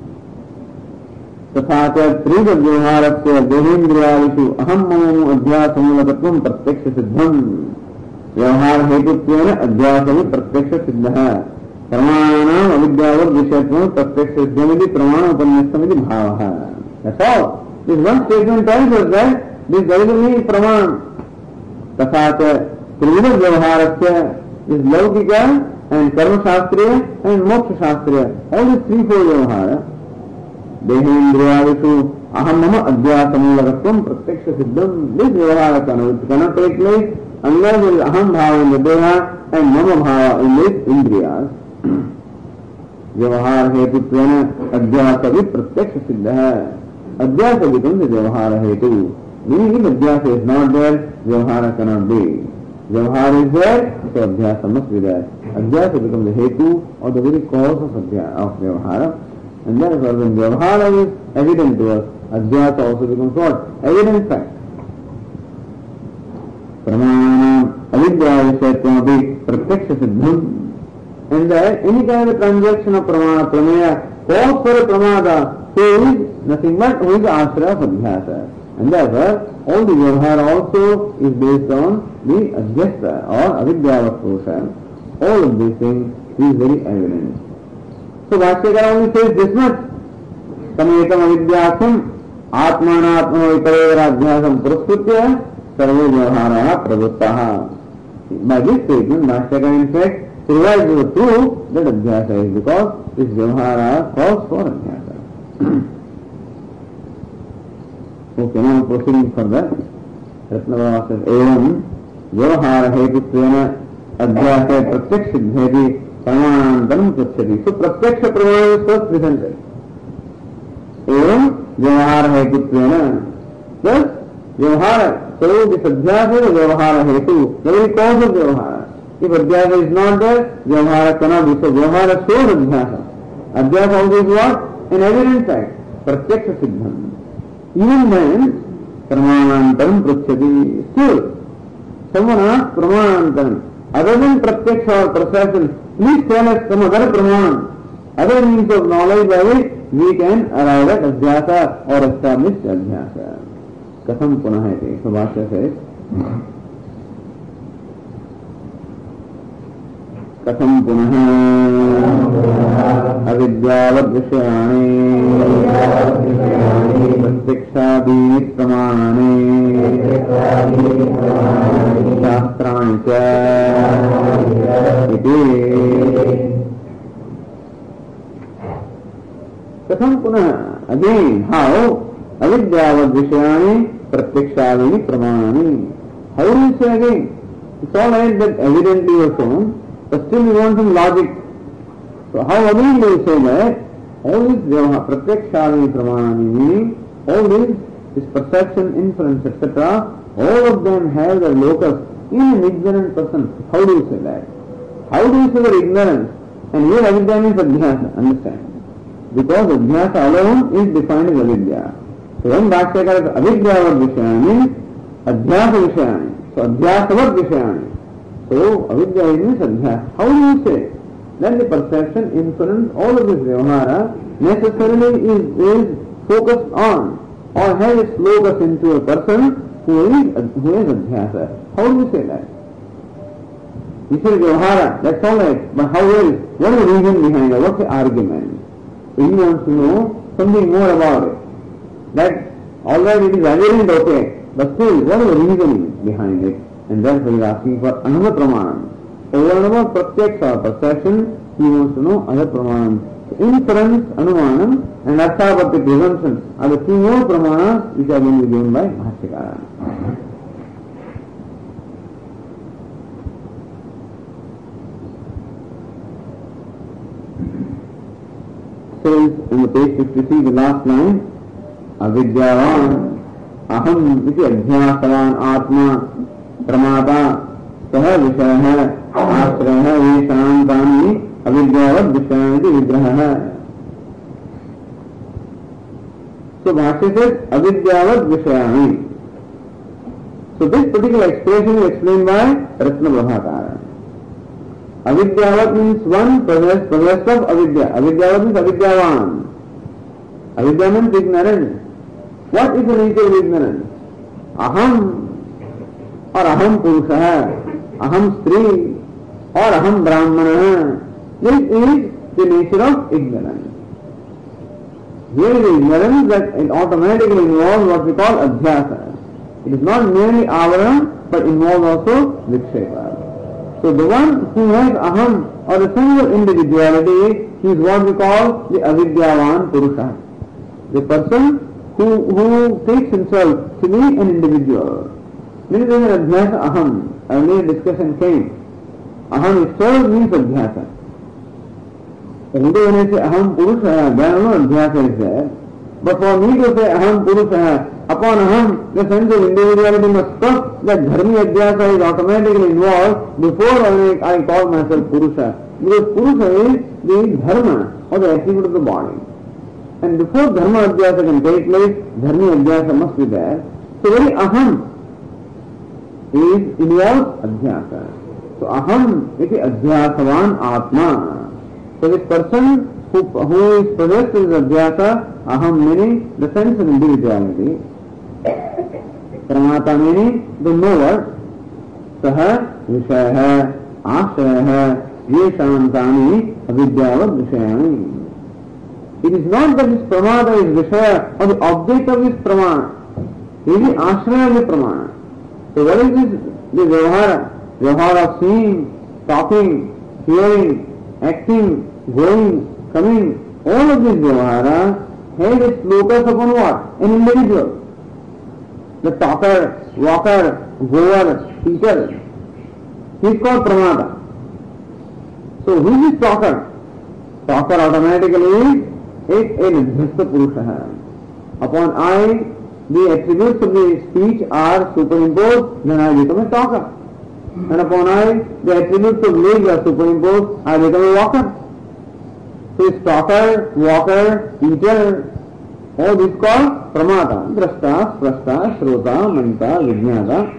तथा च त्रिविध व्यवहारस्य देहेन्द्रियादिषु अहम मम अध्यासमूलकत्वं प्रत्यक्ष सिद्धम्. व्यवहार हेतुत्वेन अध्यासः प्रत्यक्ष सिद्धः. प्रमाणानाम् अविद्यावद् विषयत्वं प्रत्यक्ष सिद्धमिति प्रमाणोपन्यस्तमिति भावः. That's all. This one statement tells us that this doesn't mean praman. तथा च त्रिविध व्यवहारस्य is laukika and karma shastriya and moksha shastriya. All these three four vyavahara. देहेन्द्रियादिषु अहम मम अध्यासमूलकत्वं प्रत्यक्ष सिद्धम्. This vyavahara cannot take place unless there is aham bhava in the deha and mama bhava in these indriyas. व्यवहार हेतुत्वेन अध्यास भी प्रत्यक्ष सिद्ध है. अध्यास becomes व्यवहार हेतु. Meaning if अध्यास is not there, vyavahara cannot be. Vyavahara is there, so adhyasa must be there. Adhyasa becomes the hetu or the very cause of adhyasa, of vyavahara. And therefore when vyavahara is evident to us. Adhyasa also becomes what? Evident fact. Pramana avidya vishayatvamapi pratyaksha siddham. And that any kind of transaction of pramana, prameya, calls for a pramada, who is nothing but who is ashraya of adhyasa. And therefore, all the vyavahara also is based on the adhyasa or avidya purusha. All of these things is very evident. So Bhashyakara only says this much. Sametam avidyasam atmanatma viparevaradhyasam puruskrutya sarve vyavahara pravruttaha. By this statement, Bhashyakara in fact provides the proof that adhyasa is because this vyavahara calls for adhyasa. Okay, now proceeding further. Ratnavara says, Evam vyavahara hetutvena adhyasa pratyaksha siddheti pramanantaram pratsyati. So pratyaksha pramana is first presented. Evam vyavahara hetutvena. Thus, vyavahara. So this adhyasa is vyavahara hetu, the very cause of vyavahara. If adhyasa is not there, vyavahara cannot be. So vyavahara shows adhyasa. Adhyasa also is what? An evident fact. Pratyaksha siddham. Even then, pramanantaram pratsyati. Still, someone asks pramanantaram. Other than pratyaksha or perception, please tell us some other praman, other means of knowledge by which we can arrive at adhyasa or establish adhyasa. Katham punah iti. So Bhashya says, कथम पुनः अविद्यावद् विषयाणि प्रत्यक्षादीनि प्रमाणानि शास्त्राणि च इति कथम पुनः again how अविद्यावद् विषयाणि प्रत्यक्षादीनि प्रमाणानि. How do you say again? It's all right that evidently you are shown, but still we want some logic. So how again do you say that all these vyavahara, pratyakshadini pramanani, meaning all these, this perception, inference, et cetera, all of them have their locus in an ignorant person. How do you say that? How do you say that ignorance? And here avidya means adhyasa, understand? Because adhyasa alone is defined as avidya. So when Bhashyakara says avidyavad vishayani means adhyasa vishayani. So adhyasavad vishayani. So avidya means adhyasa. How do you say? Then the perception, inference, all of this vyavahara necessarily is, is focused on or has its locus into a person who is who is adhyasa. How do you say that? You say vyavahara, that's all right, but how else? What is the reason behind it? What's the argument? So he wants to know something more about it. That all right, it is evident, okay, but still, what is the reasoning behind it? And therefore he is asking for another pramanam. Over and above pratyaksha or perception, he wants to know other pramanam. So inference, anumanam, and arthapatti presumption are the two more pramanas which are going to be given by Bhashyakara. So in the page fifty-three, the last line, avidyavan aham iti adhyasavan atma pramata सह विषय है आश्रय है ये शांतानि अविद्यावद् विषयानि विग्रह है. So Bhashya says avidyavad vishayani. So this particular expression is explained by Ratna Prabhakara. Avidyavad means one possessed, possessed of avidya. Avidyavad means avidyavan. Avidya means ignorance. What is the nature of ignorance? Aham or aham purusha, aham stri or aham brahmana. This is the nature of ignorance. Here is ignorance that it automatically involves what we call adhyasa. It is not merely avaram but involves also vikshepa. So the one who has aham or a single individuality, he is what we call the avidyavan purusha. The person who, who takes himself to be an individual. This is an adhyasa aham. Earlier discussion came. Aham itself means adhyasa. Although when I say aham purusha, there no adhyasa is there. But for me to say aham purusha, upon aham, the sense of individuality must stop. That dharmi adhyasa is automatically involved before I, I call myself purusha. Because purusha is the dharma or the attribute of the body. And before dharma adhyasa can take place, dharmi adhyasa must be there. So very aham is involves adhyasa. So aham is adhyasavan atma. So this person who, who is possessed with adhyasa, aham meaning the sense of individuality, pramata meaning the knower, saha vishaya ashraya yeshamantani avidyavad vishayani. It is not that this pramada is vishaya or the object of this pramana. It is the ashraya of the pramana. So what is this? The vyavahara. Vyavahara of seeing, talking, hearing, acting, going, coming. All of this vyavahara has its locus upon what? An individual. The talker, walker, goer, teacher. He is called pramada. So who is this talker? Talker automatically एक निर्दिष्ट पुरुष है. Upon I, the attributes of the speech are superimposed, then I become a talker. And upon I, the attributes of legs are superimposed, I become a walker. So this talker, walker, eater, all this called pramata, drashta, sprashta, shrota, manta, vijnata.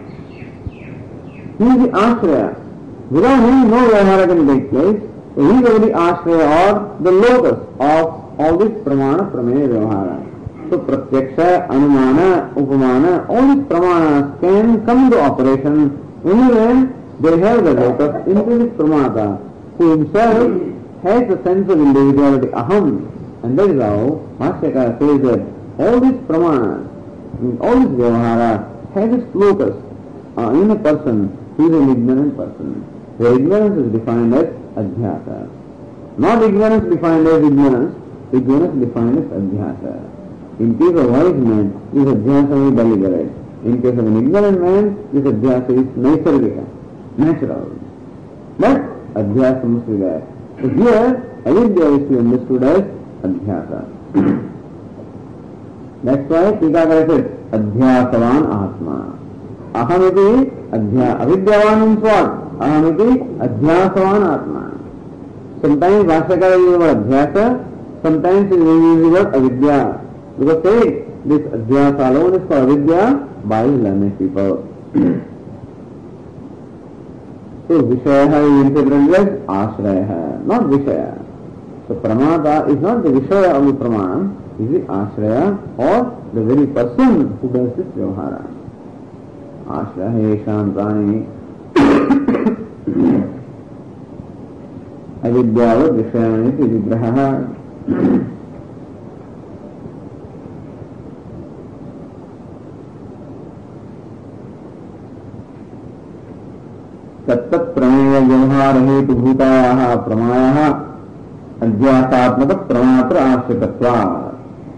He is the ashraya. Without him, no vyavahara can take place. He is only ashraya or the locus of all this pramana, prameya, vyavahara. So pratyaksha, anumana, upamana, all these pramanas can come into operation only when they have the locus into this pramata, who himself has the sense of individuality, aham. And that is how Bhashyakara says that all these pramanas, all this vyavahara has its locus uh, in a person who is an ignorant person. The ignorance is defined as adhyasa. Not ignorance defined as ignorance, ignorance defined as adhyasa. In case of wise man, this adhyasa is deliberate. In case of an ignorant man, this adhyasa is naisargika, natural. But adhyasa must be there. So here, avidya is to be understood as adhyasa. That's why Tikakara said, adhyasavan atma. Ahamiti adhya, avidyavan means what? Ahamiti adhyasavan atma. Sometimes Bhashyakara uses the word adhyasa, sometimes he uses the word avidya. Because say, this adhyasa alone is called avidya by learned people. So vishaya is interpreted as ashraya, not vishaya. So pramada is not the vishaya of the pramana, it is the ashraya or the very person who does this vyavahara. Ashraya shantani avidyavat vishayani vigraha. तत्तत् प्रमेय व्यवहार हेतु भूतायाः प्रमायाः अध्यासात्मक प्रमात्र आवश्यकत्वात्.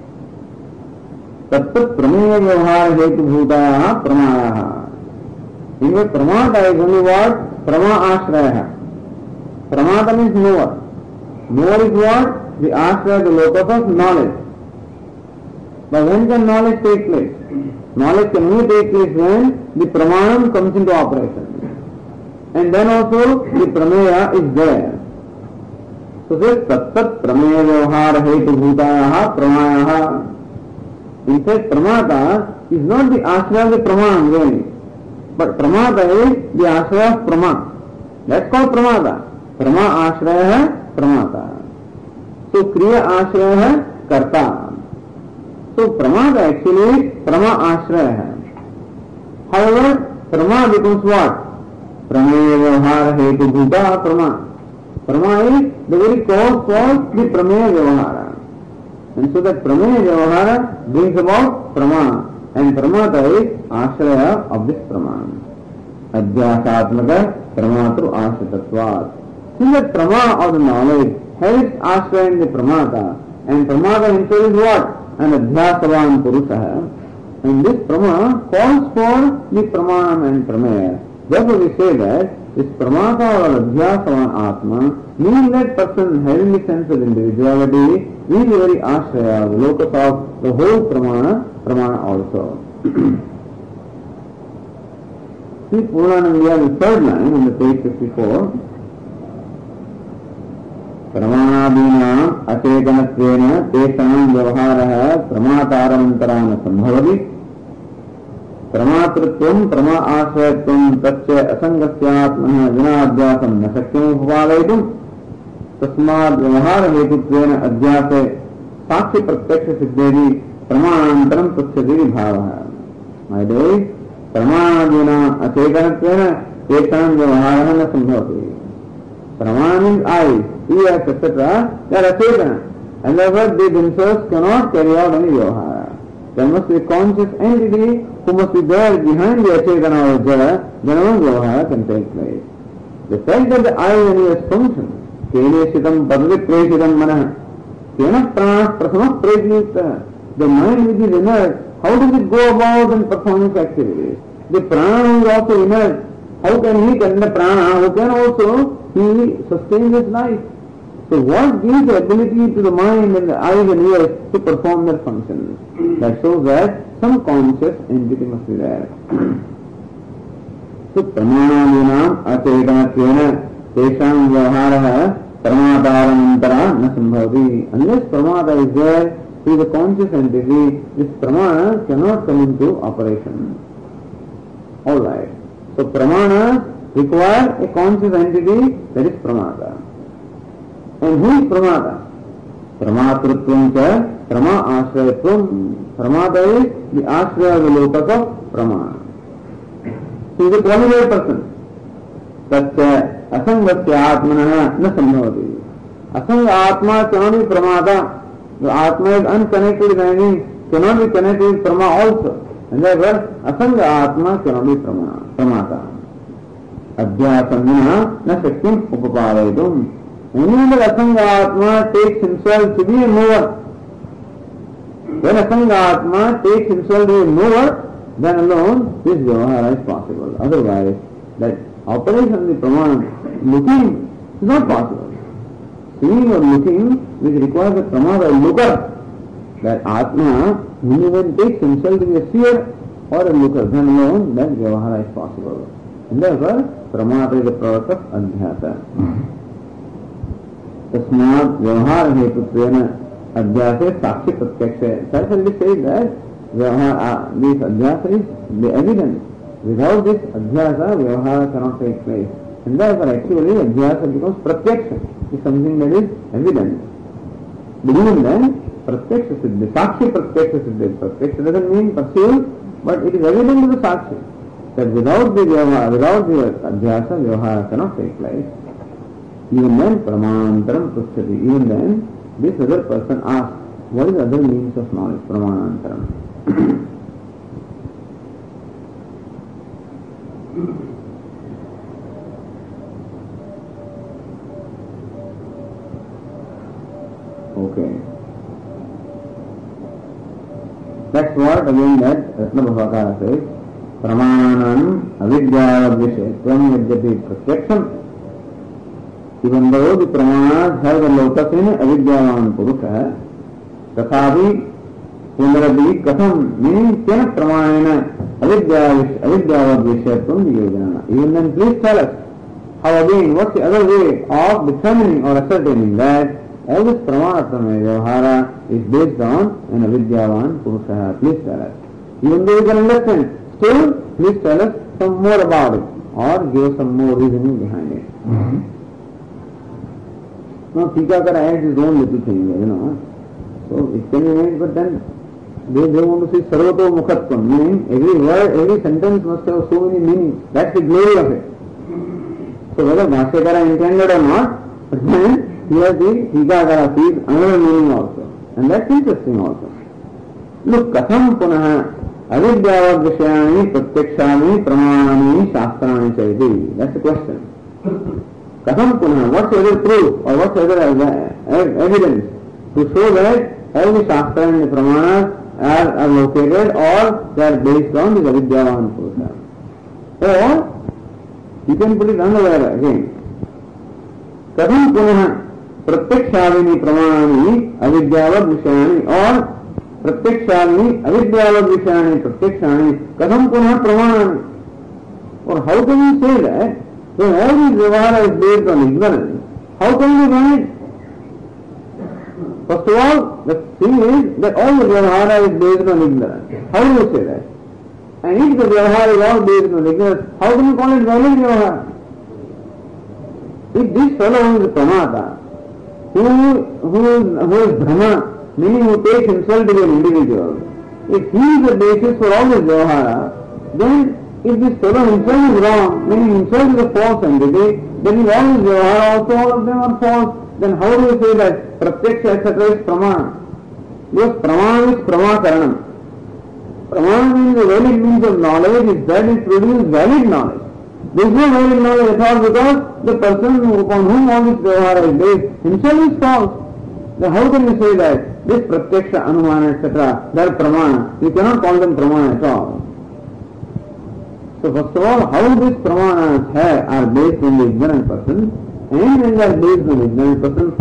तत्तत् प्रमेय व्यवहार हेतु भूतायाः प्रमायाः. इनमें प्रमाता is only what? Prama ashraya. Pramata means knower. Knower is what? The ashraya, the locus of knowledge. But when can knowledge take place? Knowledge can only take place when the pramanam comes into operation. And then also the prameya is there. So this tattat prameya vyavahara hetu bhutayaha pramayaha. In fact, pramata is not the ashraya of the praman really, but pramata is the ashraya of prama. That's called pramata. Prama ashraya pramata. So kriya ashraya karta. So pramata actually prama ashraya. However, prama becomes what? Prameya vyavahara hetu bhuta prama. Prama is the very cause for the prameya vyavahara. And so that prameya vyavahara brings about prama. And pramata is ashraya of this prama. Adhyasatmaka pramatru ashritatvat. Since that prama or the knowledge has its ashraya in the pramata, and pramata himself is what? An adhyasavan purusha. And this prama calls for the pramanam and prameya. Therefore we say that this pramata or adhyasavan atma means that person having the sense of individuality is the very ashraya, the locus of the whole pramana, pramana also. See Purnananda, the third line on the page fifty-four. प्रमाणादीनाम् अचेतनत्वेन तेषां व्यवहारः प्रमातारमन्तरा न सम्भवति। प्रमातृत्वं प्रमा आश्रयत्वं तच्च असंगस्यात्मनः विनाध्यासं न शक्यं उपपादयितुं। तस्माद् व्यवहार हेतुत्वेन अध्यासे साक्षि प्रत्यक्ष सिद्धेति प्रमाणान्तरं पृच्छति भावः। यदि प्रमाणादीनाम् अचेतनत्वेन तेषां व्यवहारः न सम्भवति। Praman is eyes, ears, et cetera. They are achetana, and therefore they themselves cannot carry out any vyavahara. There must be a conscious entity who must be there behind the achetana or jada, then only vyavahara can take place. The fact that the eye and ears function, keleshitam padvipreshitam manah, kena pranah prasamah prejyukta, the mind which is inert, how does it go about and perform its activities? The prana is also inert. How can he conduct the prana? Who can also he sustains his life? So what gives the ability to the mind and the eyes and ears to perform their functions? That shows that some conscious entity must be there. So pramanadinam achetanattvena tesham vyavaharaha pramatarantara na sambhavati. Unless pramata is there, he is a conscious entity, this pramana cannot come into operation. Alright. So pramana require a conscious entity, that is pramata. And who is pramata? Pramatrutvam cha prama ashrayatvam. Pramata is the ashraya vilokas of pramana. He is a qualified person. Tatya asangasya atmanaha na sambhavati. Asanga atma cannot be pramata. The atma is unconnected with anything, cannot be connected with prama also. And therefore asanga atma cannot be pramana, pramata. Adhyasana na shakyam upapadayitum. Only when the asanga atma takes himself to be a mover, when asanga atma takes himself to be a mover, then alone this vyavahara is possible. Otherwise, that operation of the pramana, looking, is not possible. Seeing or looking, which requires a pramata, a looker, that atma, only when takes himself to be a seer or a looker, then alone that vyavahara is possible. And therefore, pramata is a product of adhyasa. Tasmad vyavahara hetutvena adhyasa sakshi pratyaksha. That's why we say that vyavahara, this adhyasa is the evidence. Without this adhyasa, vyavahara cannot take place. And therefore, actually, adhyasa becomes pratyaksha. It's something that is evident. But even then, pratyaksha siddhi, sakshi pratyaksha siddhi. Pratyaksha doesn't mean perceived, but it is evident to the sakshi that without the vyavahara, without the adhyasa, vyavahara cannot take place. Even then, pramanantaram pruchati. Even then, this other person asks, what is the other means of knowledge? Pramanantaram. Okay. That's what again that Ratna Bhavakara says. Pramanam avidyavadvishetvam yadyapi pratyaksham. Even though the pramanas have the locus in avidyavan purusha, tathapi punarapi katham, meaning kena pramanena avidyavadvishetvam yojana. Even then please tell us how again, what's the other way of determining or ascertaining that all this pramana vyavahara is based on an avidyavan purusha. Please tell us. Even though you can understand, still please tell us some more about it or give some more reasoning behind it. Mm-hmm. Now, Tikakara adds his own little thing, you know. So it can be made, but then they, they want to say sarvato mukhatvam, meaning every word, every sentence must have so many meanings. That's the glory of it. So whether Bhashyakara intended or not, but then here the Tikakara sees another meaning also. And that's interesting also. Look, katham punaha avidyavad vishayani pratyakshani pramanani shastrani chaiti. That's the question. Katham punaha, what's the other proof or what's the other evidence to show that all the shastra and the pramanas are, are located or they are based on the avidyavan purusha. Or you can put it another way again. Katham punaha pratyakshani pramanani avidyavad vishayani or pratyakshani avidyavad vishayani pratyakshani katham punaha pramanani. Or how can you say that when all these vyavahara is based on ignorance, how can you manage First of all, the thing is that all the Vyavahara is based on ignorance. How do you say that? And if the Vyavahara is all based on ignorance, how can you call it valid Vyavahara? If this fellow who is a Pramata, who, who, is, who is Brahma, meaning who takes himself to be an individual, if he is the basis for all this Vyavahara, then if this fellow himself is wrong, meaning himself is a false entity, then in all this Vyavahara also all of them are false. Then how do you say that Pratyaksha et cetera is Pramana? Because Pramana is Pramakaranam. Pramana means the valid means of knowledge is that it produces valid knowledge. There is no valid knowledge at all because the person upon whom all this Vyavahara is based himself is false. Then how can you say that this Pratyaksha, Anumana et cetera they are Pramana? You cannot call them Pramana at all. So first of all, how these Pramanas are based on the ignorant person, and when they are based on the ignorant person,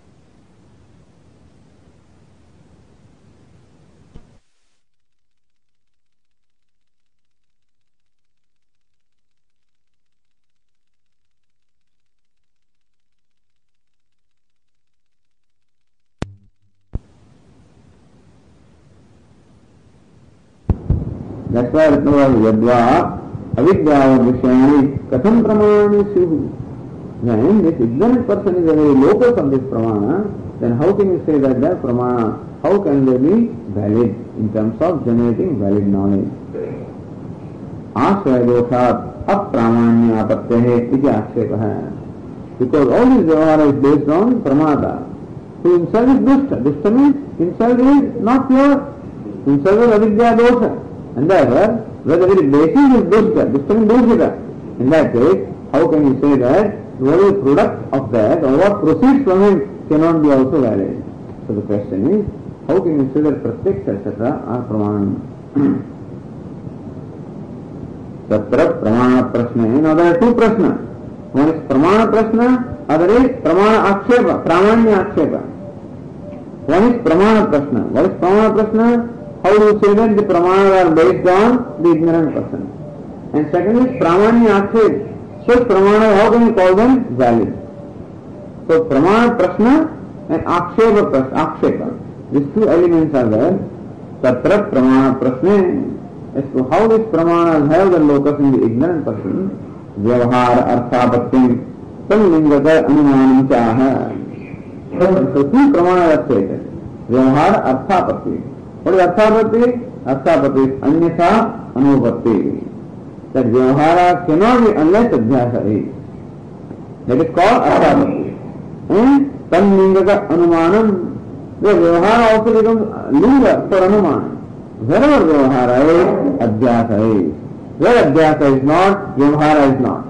that's why it was Yadva Avidya Vishayani Katham Pramani Syuhu. When this ignorant person is a very locus of this Pramana, then how can you say that that Pramana, how can they be valid in terms of generating valid knowledge? Ashaya doshat apramanya apattehe iti akshepaha. Because all this Vyavahara is based on Pramata, who himself is dushta. Dushta means himself is not pure, himself is avidya dosha. And therefore, where the very basis is dushta, dushta means dushita. In that case, how can you say that what is the product of that or what proceeds from him cannot be also valid? So the question is, how can you say that Pratyaksha et cetera are Pramanam? Tatra Pramana Prashna. Now there are two Prashna. One is Pramana Prashna, other is Pramana Akshepa, Pramanya Akshepa. One is Pramana Prashna. What is Pramana Prashna? How do you say that the Pramanas are based on the ignorant person? And second is Pramanya Akshepa. Such Pramana, how can you call them valid? So Pramana Prashna and Akshepa Prashna, Akshepa. These two elements are there. Tatra Pramana Prashna. As to how these Pramanas have the locus in the ignorant person, Vyavahara Arthapattim Tanlingata Anumanam Chaha. So two Pramanas are stated. Vyavahara Arthapattim. What is Arthapatti? Arthapatti is Anyatha Anupatti. That Vyavahara cannot be unless Adhyasa is. That is called Arthapatti. And Tanlingata Anumanam, the Vyavahara also becomes linga for Anumanam. Wherever Vyavahara is, Adhyasa is. Where Adhyasa is not, Vyavahara is not.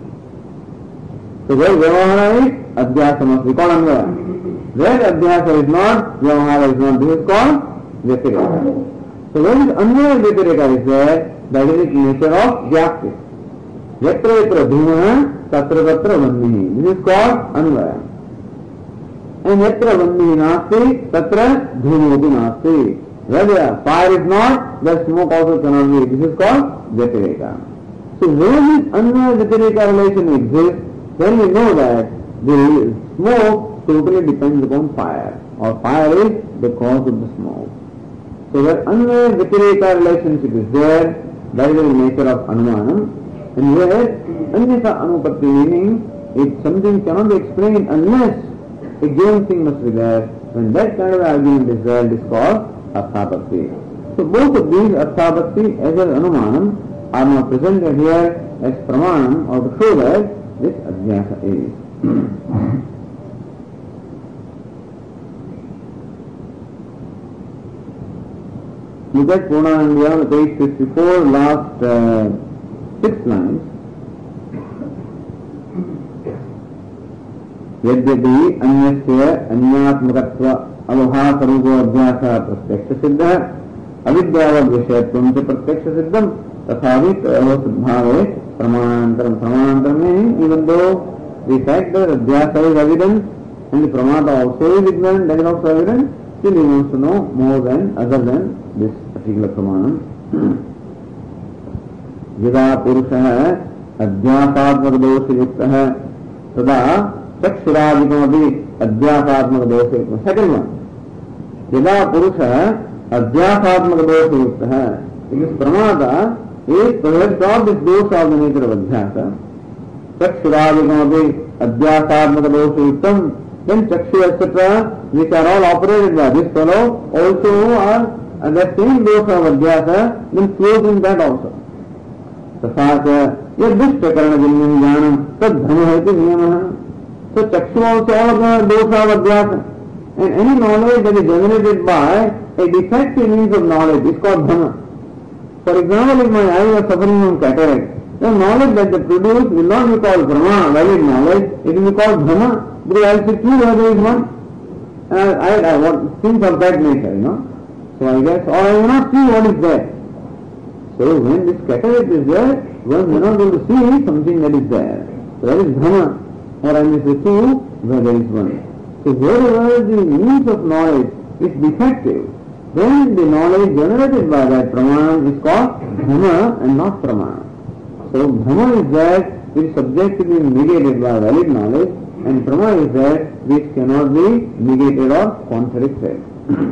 So where Vyavahara is, Adhyasa must be called Anvaya. Where Adhyasa is not, Vyavahara is not. This is called Vyatireka. So when this Anvaya Vyatireka is there, that is the nature of Vyakti. Yatra yatra dhuma, tatra tatra vannihi. This is called Anvaya. And yatra vannihi nasti, tatra dhumopi nasti. Where the fire is not, the smoke also cannot be. This is called Vyatireka. So when this Anvaya Vyatireka relation exists, then we know that the smoke totally depends upon fire, or fire is the cause of the smoke. So where Anvaya Vyatireka relationship is there, that is the nature of Anumanam. And where Anyatha Anupatti, meaning if something cannot be explained unless a given thing must be there, when that kind of argument is there, it is called Arthapatti. So both of these, Arthapatti as well as Anumanam, are now presented here as Pramanam, or to show that this Adhyasa is. Look at Purnanandya on page fifty-four, last uh, six lines. Yadyapi anyasya anyatmakatva avahasa rupa adhyasa prasteksha siddha avidyavad vishayatvam cha prasteksha siddham tathavi avasudbhave pramanantaram. Pramanantaram meaning even though the fact that adhyasa is evident and the pramata also is ignorant, that is also evident, still he wants to know more than, other than this particular pramanam. Yada purusha adhyasatmak dosha yukta tada chakshuradikamabhi adhyasatmak dosha yukta. Second one, यदा पुरुष अध्यासात्मक दोष युक्त है, प्रमाता is possessed of this dosh of the nature of adhyasa. Chakshuradikamaphi adhyasaatmaka dosha yuktam, then chakshu et cetera, which are all operated by this fellow, also are and that same dosha of adhyasa, then flows in that also. Tathāca yaddushta karanajanyam jnanam tad dhamma iti niyamah. So chakshu also all the dosha of adhyasa. And any knowledge that is generated by a defective means of knowledge is called dhamma. For example, if my eyes are suffering from cataract, the knowledge that they produce will not be called Brahma, valid knowledge, it will be called Brahma, because I will see two where there is one. And I, I, I want things of that nature, you know. So I guess, or I will not see what is there. So when this cataract is there, one may not be able to see something that is there. So that is Brahma, or I may say two where there is one. So wherever the means of knowledge is defective, then the knowledge generated by that pramana is called dhamma and not pramana. So dhamma is that which is subjectively negated by valid knowledge, and prama is that which cannot be negated or contradicted.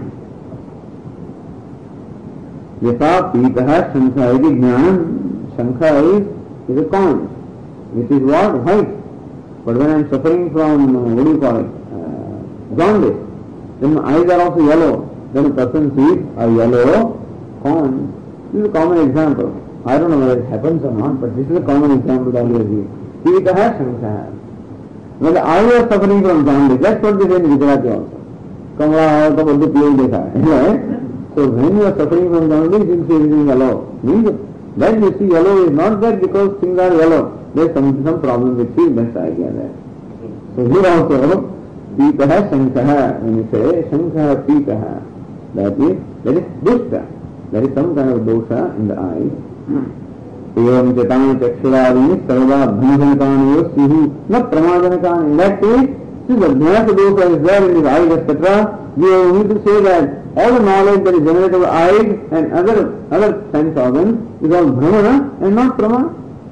Yatha pītah shankha iti jnanam. Shankha is, is a coin, which is what? White. But when I am suffering from, uh, what do you call it, uh, jaundice, then my eyes are also yellow. Then a person sees a yellow coin. This is a common example. I don't know whether it happens or not, but this is a common example that we see. Pītah shankha. When the eyes are suffering from jaundice, that's what they say in Gujarati also. Kamla hai to badhu piyai dekha hai. So when you are suffering from jaundice, you see everything yellow. Means that you see yellow is not that because things are yellow. There is some, some problem with you, that's the idea there. So here also, pītah shankha, when you say shankha pītah, that is, that is dushta. There is some kind of dosha in the eye. Evam cetana chakshurādini sarva bhanajanakāni yosyihi na pramajanakāni. In that case, since the dhyasa dosha is there in his eyes, et cetera, you need to say that all the knowledge that is generated by eyes and other other sense organs is all brahmana and not prama.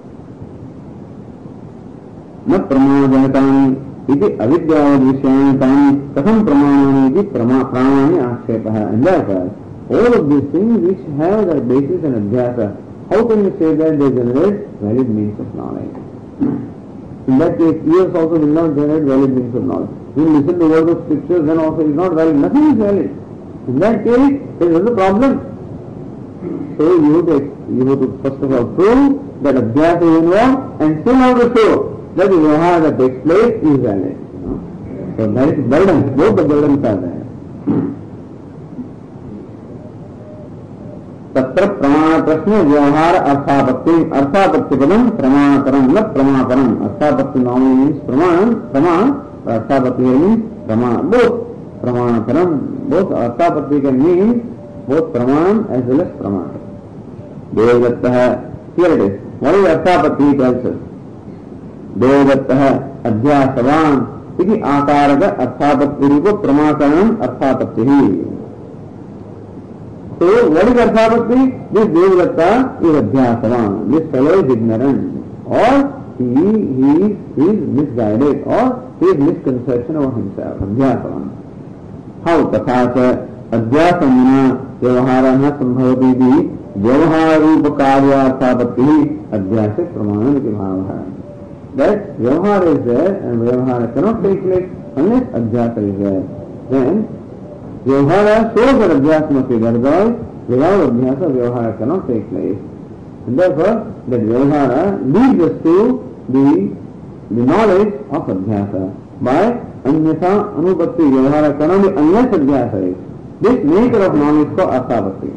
Na pramajanakāni iti avidyāvad viṣyāni tāni katham pramānāni iti pramāni ākṣepah. And therefore, all of these things which have their basis in adhyasa, how can you say that they generate valid means of knowledge? In that case, ears also will not generate valid means of knowledge. You listen to words of scriptures, then also it is not valid. Nothing is valid. In that case, there is a problem. So you have to, you have to first of all prove that adhyasa is involved, and still have to show that the vyavahara that takes place is valid. You know? So that is burden. Both the burdens are there. तत्र प्रमाण प्रश्न व्यवहार अर्थापत्ति अर्थापत्ति पदम प्रमाणकरम न प्रमाणकरम. अर्थापत्ति normally means प्रमाण प्रमा, अर्थापत्ति means प्रमाण. Both प्रमाणकरम, both अर्थापत्ति can mean both प्रमाण as well as प्रमाण. देवदत्तः, here it is. What is अर्थापत्ति? He tells us. देवदत्तः अध्यासवान इति आकारक अर्थापत्ति रूप प्रमाणकरणम अर्थापत्ति. So what is Arthapatti? This Devadatta is Adhyasavan. This fellow is ignorant, or he, he, he is misguided, or he is misconception of himself. Adhyasavan. How? Tathacha Adhyasamana Vyavahara na sambhavati iti Vyavahara rupa karya Arthapatti Adhyasa Pramana iti bhavaha. That Vyavahara is there and Vyavahara cannot take place unless Adhyasa is there. Then Vyavahara shows that Adhyasa must be there, otherwise without Adhyasa Vyavahara cannot take place. And therefore that Vyavahara leads us to the, the knowledge of Adhyasa. By Anyatha Anupatti, Vyavahara cannot be unless Adhyasa is. This nature of knowledge is called Arthapatti.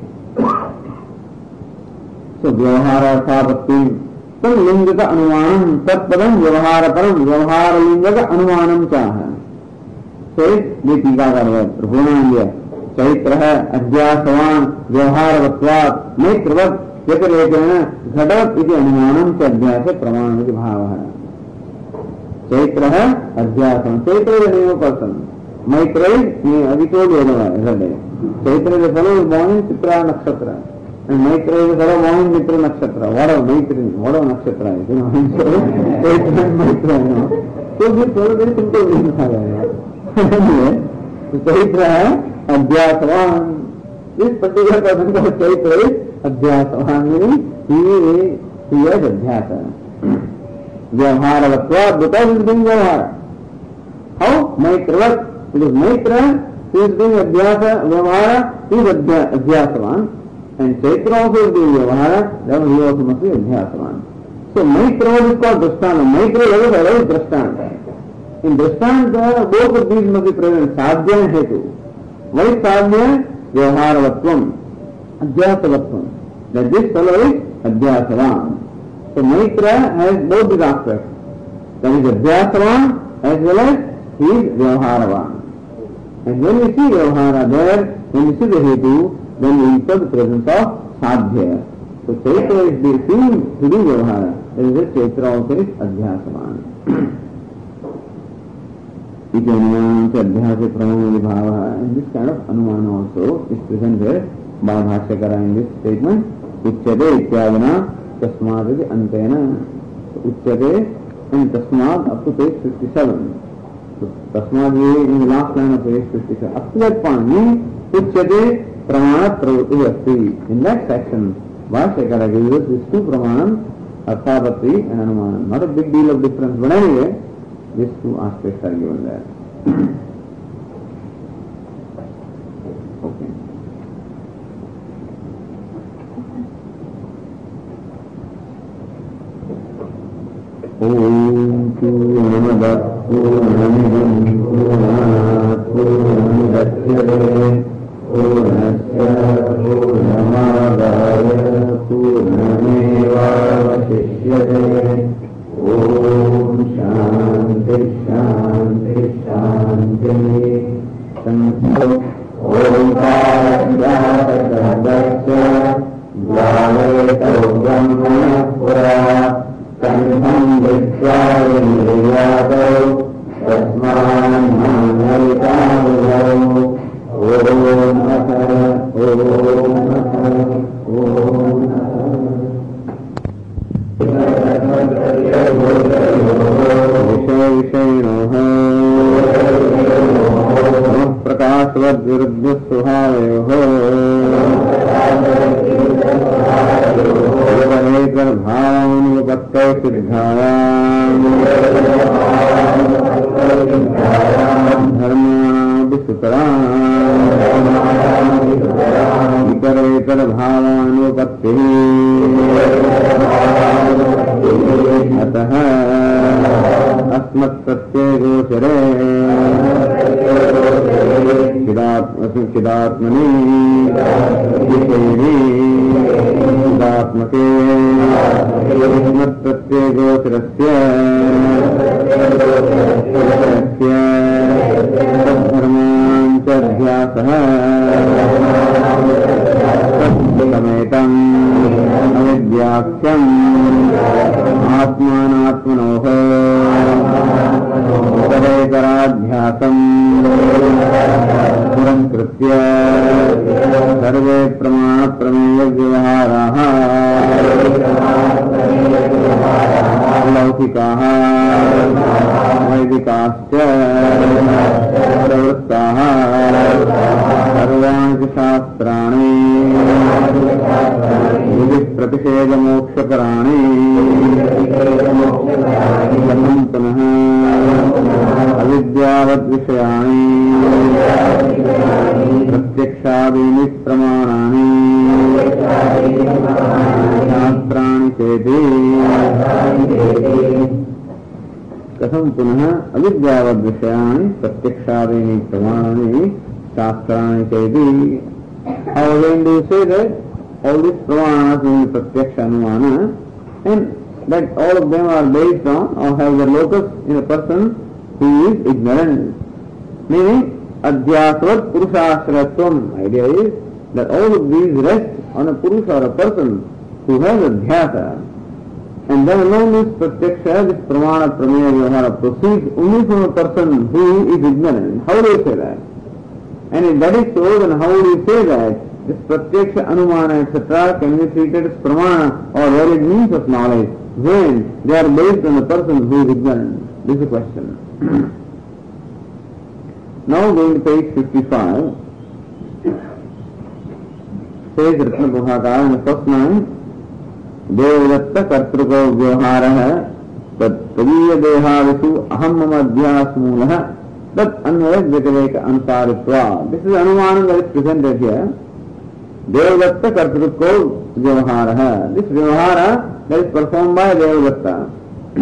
So Vyavahara Arthapatti Tam Lingaka Anumanam Tat Padam Vyavahara Param Vyavahara Lingaka Anumanam Chaha. ये टीकाकार है प्रभुनांग्य चैत्र है अध्यासवान व्यवहारवत्वात् मैत्रवत् यत्र लेखेन घटवत् इति अनुमानं च अध्यास प्रमाण इति भावः. चैत्र है अध्यासवान. Chaitra is the name of person. Maitreya, we told you yesterday. Chaitra is the fellow born in Chitra Nakshatra, and Maitreya is the fellow born in Mitra Nakshatra. Whatever Maitreya, whatever Nakshatra is, you know. So Chaitra and Maitreya, you know. So this fellow very simple things are there. Chaitra है Adhyasavan. This particular person called Chaitra is Adhyasavan, meaning he, he has Adhyasa. Vyavharavatva, because he is doing Vyavhara. How? Maitra, because Maitra, he is doing Adhyasa, Vyavhara, he is Adhyasavan. And Chaitra also is doing Vyavhara, therefore he also must be Adhyasavan. So Maitra is called Drashtanta. Maitra is always Drashtanta. In Drashtanta, both of these must be present, Sadhya and Hetu. Why Sadhya? Vyavharavatvam, Adhyasavatvam. That this fellow is Adhyasavan. So Maitra has both these aspects. That is Adhyasavan as well as he is Vyavharavan. And when we see Vyavhara there, when we see the Hetu, then we infer the presence of Sadhya. So Chaitra is the seen to do Vyavhara. That is why Chaitra also is Adhyasavan. Iti Anuman Adhyasa Pramani Bhava. And this kind of Anuman also is present there by Bhashyakara in this statement. Uchyate Ityadana Tasmadati Antena. So Uchyate and Tasmad up to page fifty-seven. So Tasmad in the last line of page fifty-seven. Up to that point, means Uchyate Pramana Pravati Asti. In that section, Bhashyakara gives us these two Pramanam, Arthavati and Anumanam. Not a big deal of difference, but anyway, these two aspects are given there. Okay. Om Purnamada Purnamidam Purnat Purnamidachyate Purnasya Purnamadaya Purnamevavasishyate. Om Shanti Shanti Shanti Shanti. Om Parajatadasya Dvaveto Brahmanapura Kantham Vichvayindriyado Tasman Manalitavaro. Om Atha Om Atha Om Atha Vishay Vishayinoh Prakashavad Viruddha Suhayoho Ekar Bhavam Vattay Siddhayam Dharma Visukaram Ikar Ekar Bhavam Vattay अतः अस्मत् प्रत्यय गोचरे चिदात्मनि विषयिनि चिदात्मके अस्मत् प्रत्यय गोचरस्य तद्धर्माञ्च अध्यासः तत्समेतम् अविद्याख्यम् आत्मानात्मनोः तदेकराध्यासम् पुरस्कृत्य सर्वे प्रमाणप्रमेयव्यवहाराः लौकिकाः वैदिकाश्च प्रवृत्ताः सर्वाणि शास्त्राणि प्रतिषेधमोक्षकराणि पुनः अविद्यावद्विषयाणि प्रत्यक्षादीनि प्रमाणानि शास्त्राणि चेति कथं पुनः अविद्यावद्विषयाणि प्रत्यक्षादीनि प्रमाणानि शास्त्राणि चेति. How again do you say that all these pramanas in pratyaksha anumana, and that all of them are based on or have their locus in a person who is ignorant? Meaning, adhyasavat purushasratvam. Idea is that all of these rest on a purusha or a person who has adhyasa. And then along this pratyaksha, this pramana prameya vyavahara proceeds only from a person who is ignorant. How do you say that? And if that is so, then how do you say that this pratyaksha, anumana, et cetera can be treated as pramana or valid means of knowledge when they are based on a person who is ignorant? This is the question. Now going to page fifty-five. Says Ratna Prabhakara in the first line, Devadatta Kartruko Vyavaharaha Tat Tadiya Dehavisu Aham Mama Adhyas Mulaha Tat Anvayat Vyakareka Ansaritva. This is Anumanam that is presented here. Devadatta Kartruko Vyavaharaha. This Vyavahara that is performed by Devadatta.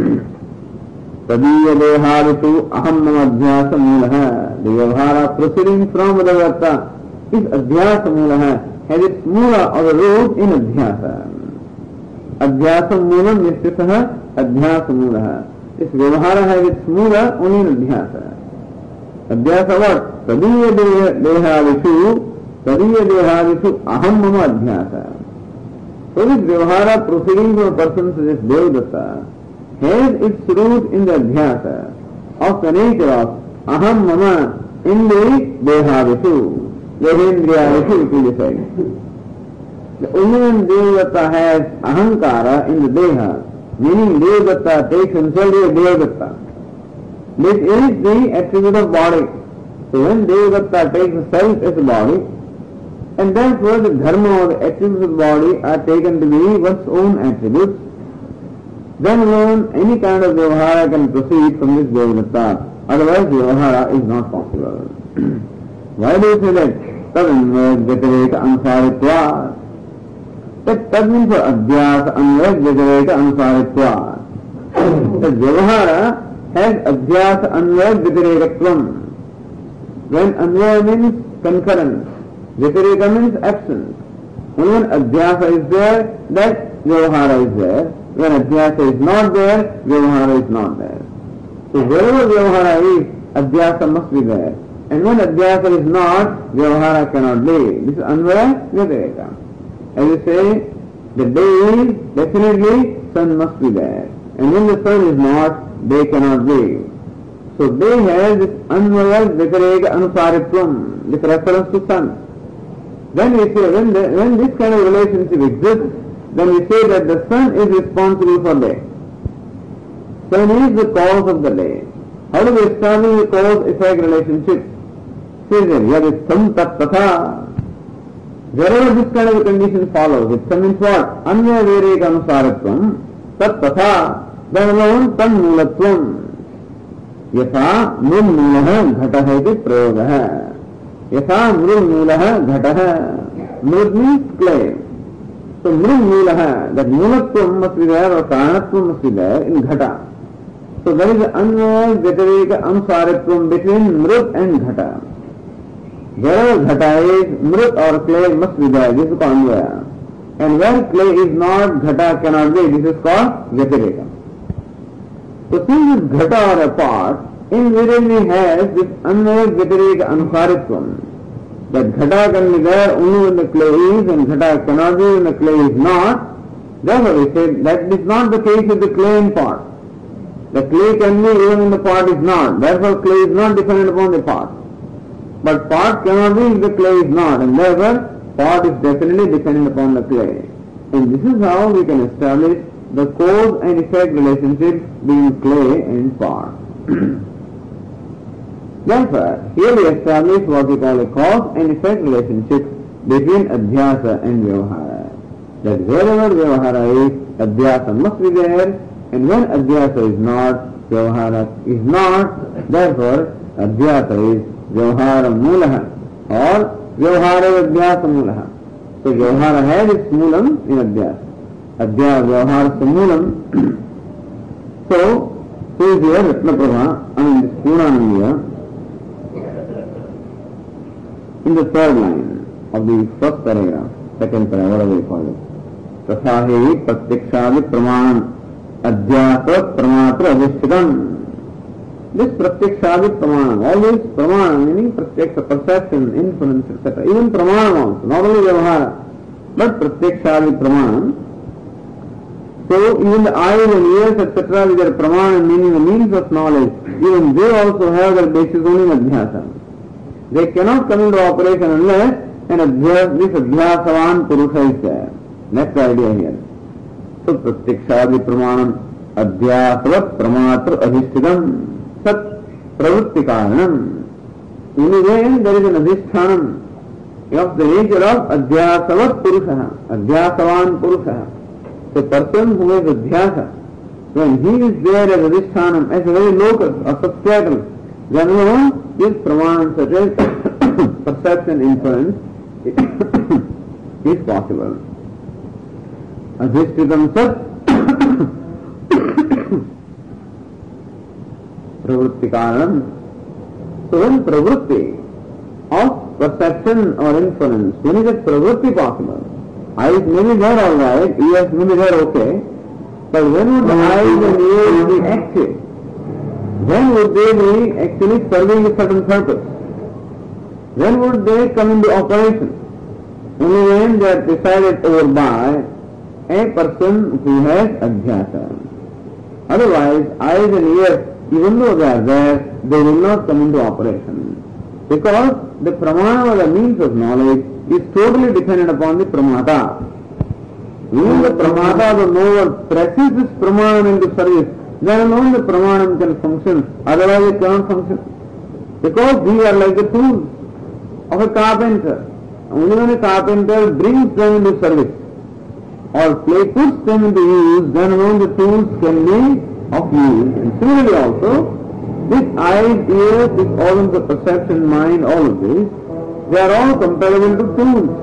Tadiya Dehavisu Aham Mama Adhyas Mulaha. The Vyavahara proceeding from Devadatta is Adhyas Mulaha. Has its mula or the root in adhyasa. Adhyasa moolam nishchitaha adhyasa mulaha. This vyavahara has its mula only in adhyasa. Adhyasa what? Tadiya dehavishu, tadiya dehavishu aham mama adhyasa. So this vyavahara proceeding from a person such as Devadatta has its root in the adhyasa of the nature of aham mama in the dehavishu. Yahendriyavishu, it is said. The only when Devadatta has ahankara in the deha, meaning Devadatta takes himself as Devadatta. This is the attribute of body. So when Devadatta takes self as a body, and therefore the dharma or the attributes of the body are taken to be one's own attributes, then alone any kind of vyavahara can proceed from this Devadatta. Otherwise vyavahara is not possible. Why do you say that? Tad-anvayat vyakareka ansaritva. That tad means for adhyasa anvayat vyakareka ansaritva. The vyavahara has adhyasa anvayat vyakareka. When anvaya means concurrence, vyakareka means absence. Only when adhyasa is there, that vyavahara is there. When adhyasa is not there, vyavahara is not there. So wherever vyavahara is, adhyasa must be there. And when adhyasa is not, vyavahara cannot be. This is anvaya vyakareka. As you say, the day is, definitely sun must be there. And when the sun is not, day cannot be. So day has this anvaya vyakareka anusaritvam, this reference to sun. Then we say, when, the, when this kind of relationship exists, then we say that the sun is responsible for day. Sun is the cause of the day. How do we establish the cause-effect relationship? Says there, yaditham tat tatha. Wherever this kind of a condition follows, it means what? Anvaya vyakareka anusaritvam, tat tatha, then alone tan mulatvam. Yatha mrun mulaha ghataha iti prayogaha. Yatha mrun mulaha ghataha. Mrud means clay. So mrun mulaha, that mulatvam must be there or karanatvam must be there in ghata. So there is anvaya vyakareka anusaritvam between mrud and ghata. Wherever ghata is, mrut or clay must be there. This is called anvaya. And where clay is not, ghata cannot be. This is called vyakareka. So since this ghata or a part invariably has this anvaya vyakareka anusaritvam, that ghata can be there only when the clay is, and ghata cannot be when the clay is not. Therefore we say that is not the case with the clay in pot. The clay can be even when the pot is not. Therefore clay is not dependent upon the pot. But pot cannot be if the clay is not, and therefore pot is definitely dependent upon the clay. And this is how we can establish the cause and effect relationship between clay and pot. Therefore, here we establish what we call a cause and effect relationship between adhyasa and vyavahara. That wherever vyavahara is, adhyasa must be there, and when adhyasa is not, vyavahara is not. Therefore, adhyasa is vyavahara mulaha or vyavahara adhyasa mulaha. So vyavahara has its moolam in adhyasa. Adhyasa vyavahara moolam. So, so is here Ratna Prabha, I mean this Purnananda, in the third line of the first paragraph, second paragraph, whatever we call it. Tathahi pratyakshavi pramanam adhyasa pramatra avishthidam. This pratyakshavi pramanam, all this pramanam meaning pratyaksha, perception, inference, et cetera. Even pramanam also, not only vyavahara, but pratyakshavi pramanam. So even the eyes and ears, et cetera, with their pramanam meaning the means of knowledge, even they also have their basis only in adhyasa. They cannot come into operation unless an adhyasa, this adhyasavan purusha is there. That's the idea here. So pratyakshavi pramanam adhyasavat pramatra adhisthidam. Sat pravritti karanam. In the way there is an adhisthanam. of the nature of Adhyasavat Purusha, Adhyasavan Purusha. The person who has Adhyasa, when he is there as Adhisthanam, as a very locus or substratum, then alone this Pramana such as perception inference is possible. Adhishtitam Sat Pravritti Karanam. So when pravritti of perception or inference, when is that pravritti possible? Eyes may be there alright, ears may be there okay, but when would the eyes and ears be active? When would they be actually serving a certain purpose? When would they come into operation? Only when they are decided over by a person who has adhyasa. Otherwise, eyes and ears, even though they are there, they will not come into operation. Because the pramana or the means of knowledge is totally dependent upon the pramata. When the pramata, the knower, presses this pramana into service, then alone the pramana can function, otherwise it cannot function. Because these are like the tools of a carpenter. Only when a carpenter brings them into service or play puts them into use, then alone the tools can be of use. And similarly also, this eyes, ears, this organs of perception, mind, all of these, they are all comparable to tools.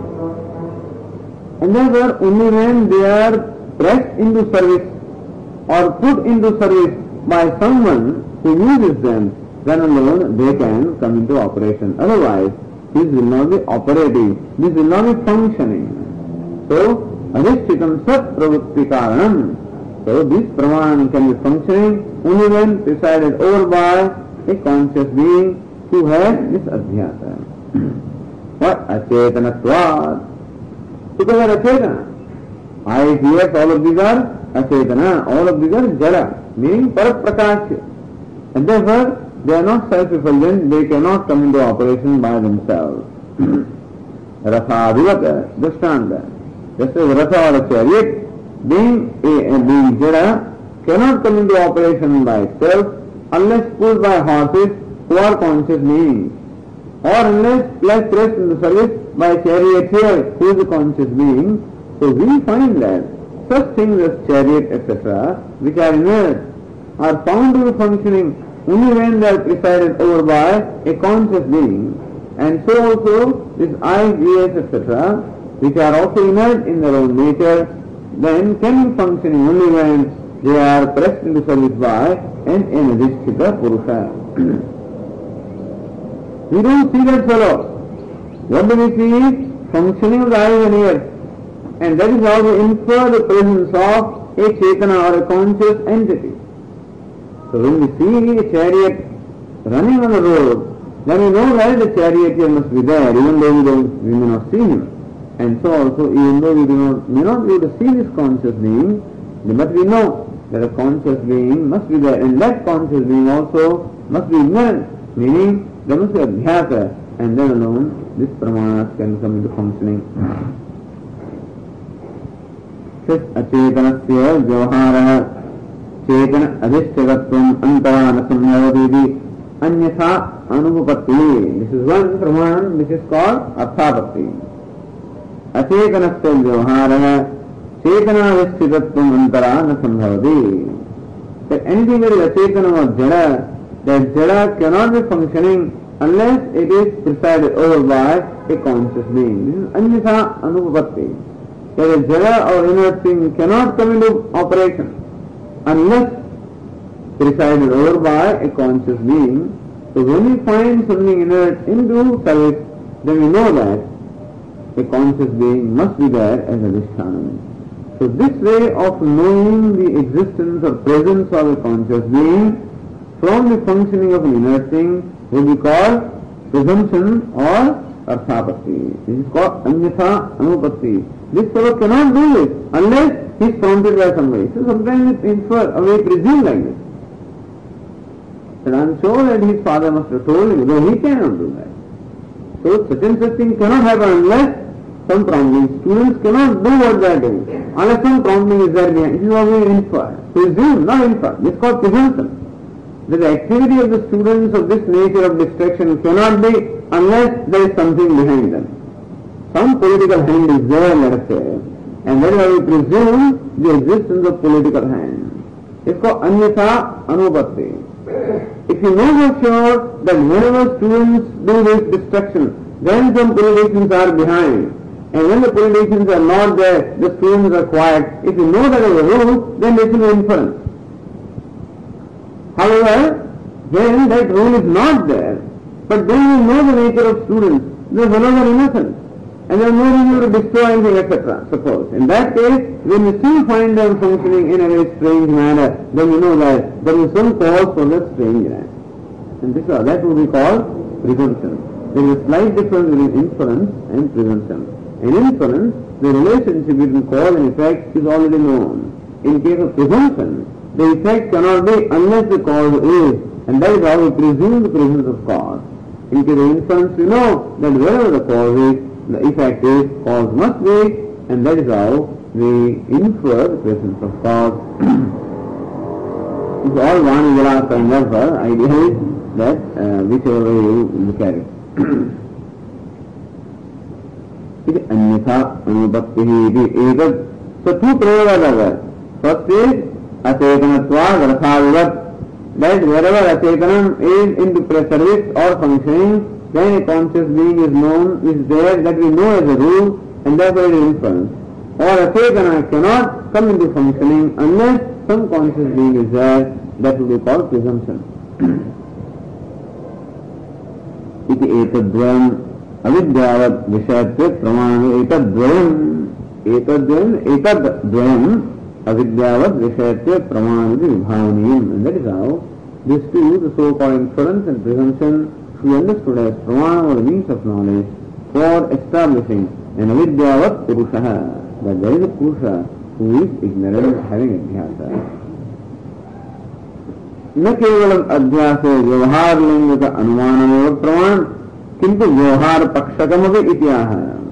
And therefore, only when they are pressed into service or put into service by someone who uses them, then alone they can come into operation. Otherwise, this will not be operating, this will not be functioning. So, adhishtitam sat pravritti karanam. So this pramana can be functioning only when presided over by a conscious being who has this adhyasa. What? Acetanatvat. Because they are acetana. Eyes, ears, all of these are acetana. All of these are jara, meaning paraprakashya. And therefore, they are not self-effulgent, they cannot come into operation by themselves. Rathadivata, Drishtanta. Just as Ratha or a chariot, being a, being jada, cannot come into operation by itself unless pulled by horses who are conscious beings, or unless placed rest in the service by a charioteer who is a conscious being. So we find that such things as chariot, et cetera, which are inert, are found to be functioning only when they are presided over by a conscious being. And so also these eyes, ears, et cetera, which are also inert in their own nature, then can be functioning only when they are pressed into service by an adhishthita purusha. We don't see that fellow. What do we see? Functioning of the eyes and ears. And that is how we infer the presence of a chetana or a conscious entity. So when we see a chariot running on the road, then we know that the charioteer must be there, even though we, don't, we may not see him. And so also, even though we do not, may not be able to see this conscious being, but we know that a conscious being must be there, and that conscious being also must be ignorant, meaning there must be adhyasa, and then alone this pramana can come into functioning. Says acetanasya vyavahara chetana adhishtagatvam antarana samyavadidi anyatha anubhupatti. This is one pramana which is called arthapatti. अचेतनस्य व्यवहारः चेतनावस्थितत्वम् अंतरा न संभवति. That anything that is achetana or jada, that jada cannot be functioning unless it is presided over by a conscious being. This is anyatha anupatti. That a jada or inert thing cannot come into operation unless presided over by a conscious being. So when we find something inert into service, then we know that a conscious being must be there as a adhishthana. So this way of knowing the existence or presence of a conscious being from the functioning of an inert thing will be called presumption or arthapatti. This is called anyatha anupatti. This fellow cannot do this unless he is prompted by somebody. So sometimes it infer, or we presume like this. And I am sure that his father must have told him, though he cannot do that. So such and such thing cannot happen unless some prompting. Students cannot do what they are doing unless some prompting is there behind. This is what we infer. Presume, not infer. This is called presumption. That the activity of the students of this nature of distraction cannot be unless there is something behind them. some political hand is there, let us say, and then we presume the existence of political hand. इसको अन्यथा अनुपत्ति. If you know for sure that whenever students do this destruction, then some politicians are behind, and when the politicians are not there, the students are quiet. If you know that as a rule, then this will be inference. However, when that rule is not there, but then you know the nature of students, they are no innocent, and there is no reason to destroy anything, et cetera. Suppose. In that case, when you still find them functioning in a very strange manner, then you know that there is some cause for that strangeness. And this, that would be called presumption. There is a slight difference between inference and presumption. In inference, the relationship between cause and effect is already known. In case of presumption, the effect cannot be unless the cause is, and that is how we presume the presence of cause. In case of inference, we know that wherever the cause is, the effect is, cause must be, and that is how we infer the presence of cause. It's all one glass kind of uh, idea is that uh, whichever way you look at it. It is anyatha anupattihi ekad. So two prayogas are there. First is achetanatva rathavivat. That wherever achetanam is into service or functioning, then a conscious being is known, is there, that we know as a rule, and therefore it is inference. Or achetana cannot come into functioning unless some conscious being is there, that will be called presumption. Iti etadvayam avidyavat vishayatve pramanam etadvayam etadvayam etadvayam avidyavat vishayatve pramanam vibhavaniyam. And that is how these two, the so-called inference and presumption, should be understood as pramana or the means of knowledge for establishing an avidyavat purushaha, that there is a purusha who is ignorant, having adhyasa. न केवल अध्यास व्यवहार लिंग का अनुमान एवं प्रमाण किंतु व्यवहार पक्षकमपि इत्याह.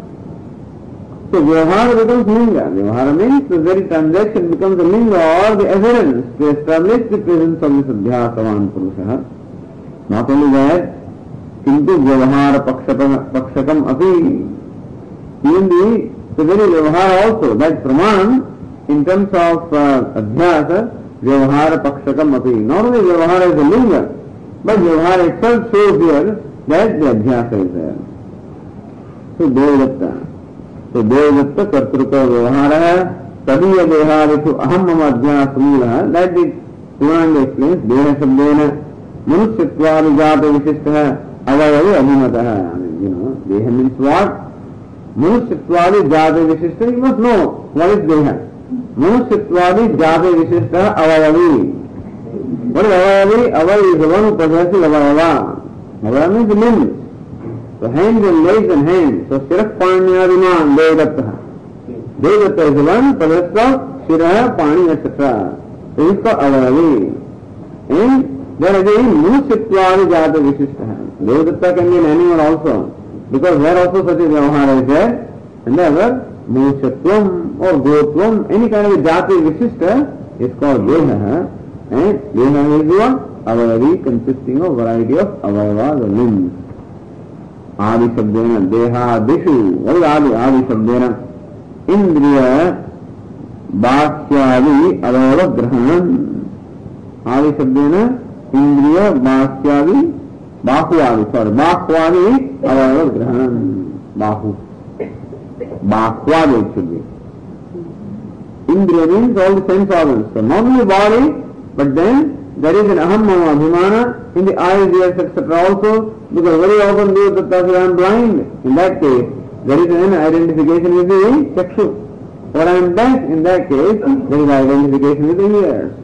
So व्यवहार becomes linga. Vyavahara means the very transaction becomes a linga or the evidence to establish the presence of this adhyasavan purusha. Not only that, किंतु व्यवहार पक्षकम पक्षकम अपि, even the, the very व्यवहार also, that praman in terms of uh, adhyasa, Vyavahara Pakshakam api. Not only Vyavahara is a linga, but Vyavahara itself shows here that the Adhyasa is there. So Devadatta. So Devadatta Kartruka Vyavahara hai, Tadiya Deharithu Aham Mama Adhyasa Mula. That the Purana explains, Deha Shabdena Manusyatva Vijata Vishishtaha Avayavi Abhimataha. I mean, you know, Deha means what? Manusyatva Vijata Vishishtaha. You must know what is Deha. Manusyatwadi jate vishishta avayavi. What is avayavi? Avayavi is the one who possesses avayava. Avayava means the limbs. So hands and legs and hands. So Shirah Panyadiman Devadatta. Devadatta is the one possessed of Shirah, Pani, et cetera. So he is called avayavi. And there again Manusyatwadi jate vishishta. Devadatta can be an animal also, because there also such a vyavahara is there, and therefore Manusyatvam or Gotvam, any kind of a jati vishishta is called Deha, and Deha is what? Avayavi, consisting of variety of avayavas or limbs. Adi Shabdena, Deha Dishu. What is Adi? Adi Shabdena. Indriya Bhasyavi Avayava Grahanam. Adi Shabdena, Indriya Bhasyavi Bahuavi, sorry, Bahuavi Avayava Grahanam. Bahu. Bhakvad it should be. Indriya means all the sense organs. So not only body, but then there is an aham mama abhimana in the eyes, ears, et cetera also, because very often those that say I am blind. In that case, there is an identification with the chakshu. Or I am deaf. In that case, there is identification with the ears.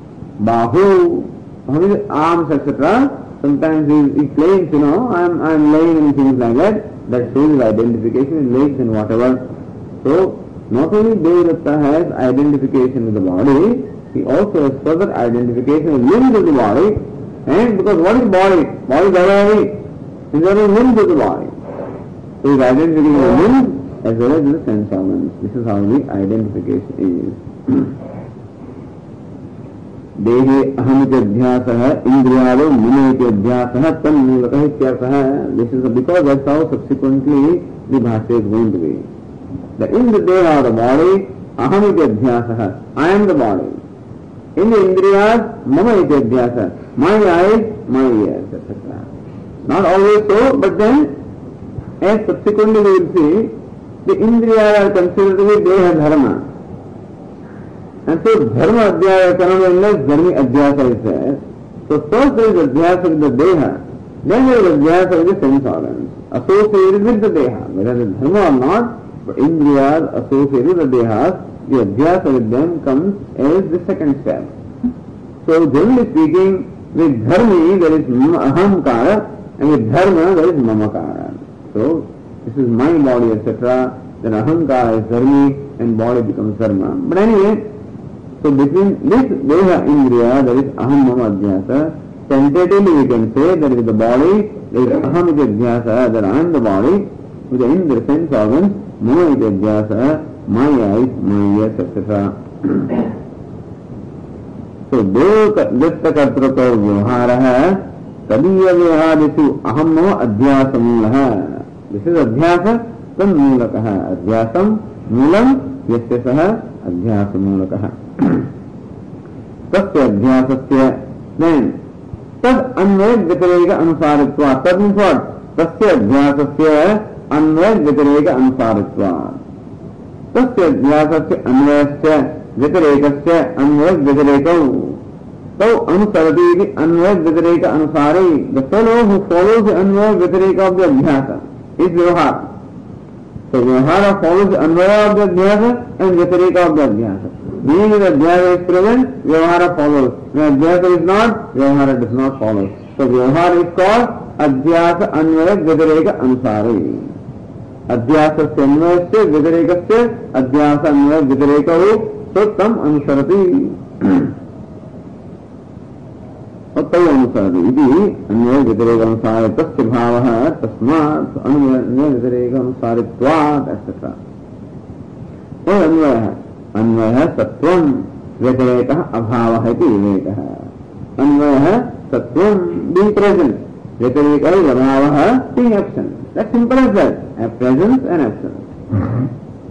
Bahu, arms, et cetera. Sometimes he, he claims, you know, I am I am laying and things like that. That shows his identification in legs and whatever. So, not only Devadatta has identification with the body, he also has further identification with limbs of the body. And because what is body? Body is avayavi. These are the limbs of the body. So, his identification with limbs as well as the sense organs. This is how the identification is. देहे अहमिति अध्यासः इंद्रियादो ममेति अध्यासः तन्मूलकः इत्यर्थः. This is because that's how subsequently the bhashya is going to be. The in the deha of the body, ahamiti adhyasah, I am the body. In the indriyas, mama iti adhyasah, my eyes, my ears, et cetera. Not always so, but then as subsequently we will see, the indriyas are considered to be deha dharma. And so dharma adhyasa cannot be unless dharmi adhyasa is there. So first there is adhyasa with the deha, then there is adhyasa with the sense organs, associated with the deha, whether it is dharma or not. But indriyas associated with the dehas, the adhyasa with them comes as the second step. So generally speaking, with dharmi there is ahamkara, and with dharma there is mamakara. So this is my body, et cetera. Then ahamkara is dharmi and body becomes dharma. But anyway, so between this deha indriya there is aham mama adhyasa. Tentatively we can say that with the body there is aham iti adhyasa, that I am the body, with the indriya sense organs, mama iti adhyasa, my eyes, my ears, et cetera. So detta kartrukau vyavaharaha tadiya vyavahadisu aham mama adhyasa mulaha. This is adhyasa tam mulakaha. Adhyasam mulam yasya saha adhyasa mulakaha. Tasya adhyasasya, then tad anvaya vyatireka anusaritva. Tad means what? Tasya adhyasasya अन्वय व्यतिरेक अनुसारित्वात्. तस्य अध्यासस्य अन्वयस्य व्यतिरेकस्य अन्वय व्यतिरेकौ तौ अनुसरति इति अन्वय व्यतिरेक अनुसारे. The fellow who follows the अन्वय व्यतिरेक of the adhyasa is vyavahara. So vyavahara follows the Anvay of the adhyasa and व्यतिरेक of the adhyasa. Being the adhyasa is present, vyavahara follows. When adhyasa is not, vyavahara does not follow. So vyavahara is called adhyasa अन्वय व्यतिरेक अनुसारे. अध्यास से अन्वय से व्यतिरेक से अध्यास अन्वय व्यतिरेक हो तो तम अनुसरति और तय अनुसरति इति अन्वय व्यतिरेक अनुसार तस्य भावः तस्मात् अन्वय व्यतिरेक अनुसारित्वात् एटसेट्रा. और अन्वयः अन्वयः सत्वं व्यतिरेकः अभावः इति विवेकः. अन्वयः सत्वं being present, व्यतिरेकः अभावः being absent. That's simple as that. A presence and absence.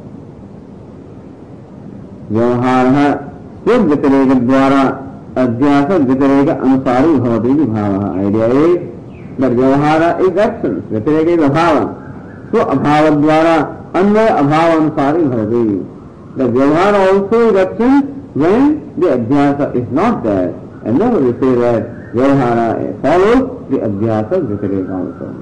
व्यवहारः स्वव्यतिरेक द्वारा अध्यास व्यतिरेक अनुसारी भवति इति भावः. Idea is that व्यवहार is absence, व्यतिरेक is अभाव. स्व अभाव द्वारा अन्वय अभाव अनुसारी भवति. The व्यवहार also is absent when the adhyasa is not there, and never we say that व्यवहार follows the adhyasa व्यतिरेक also.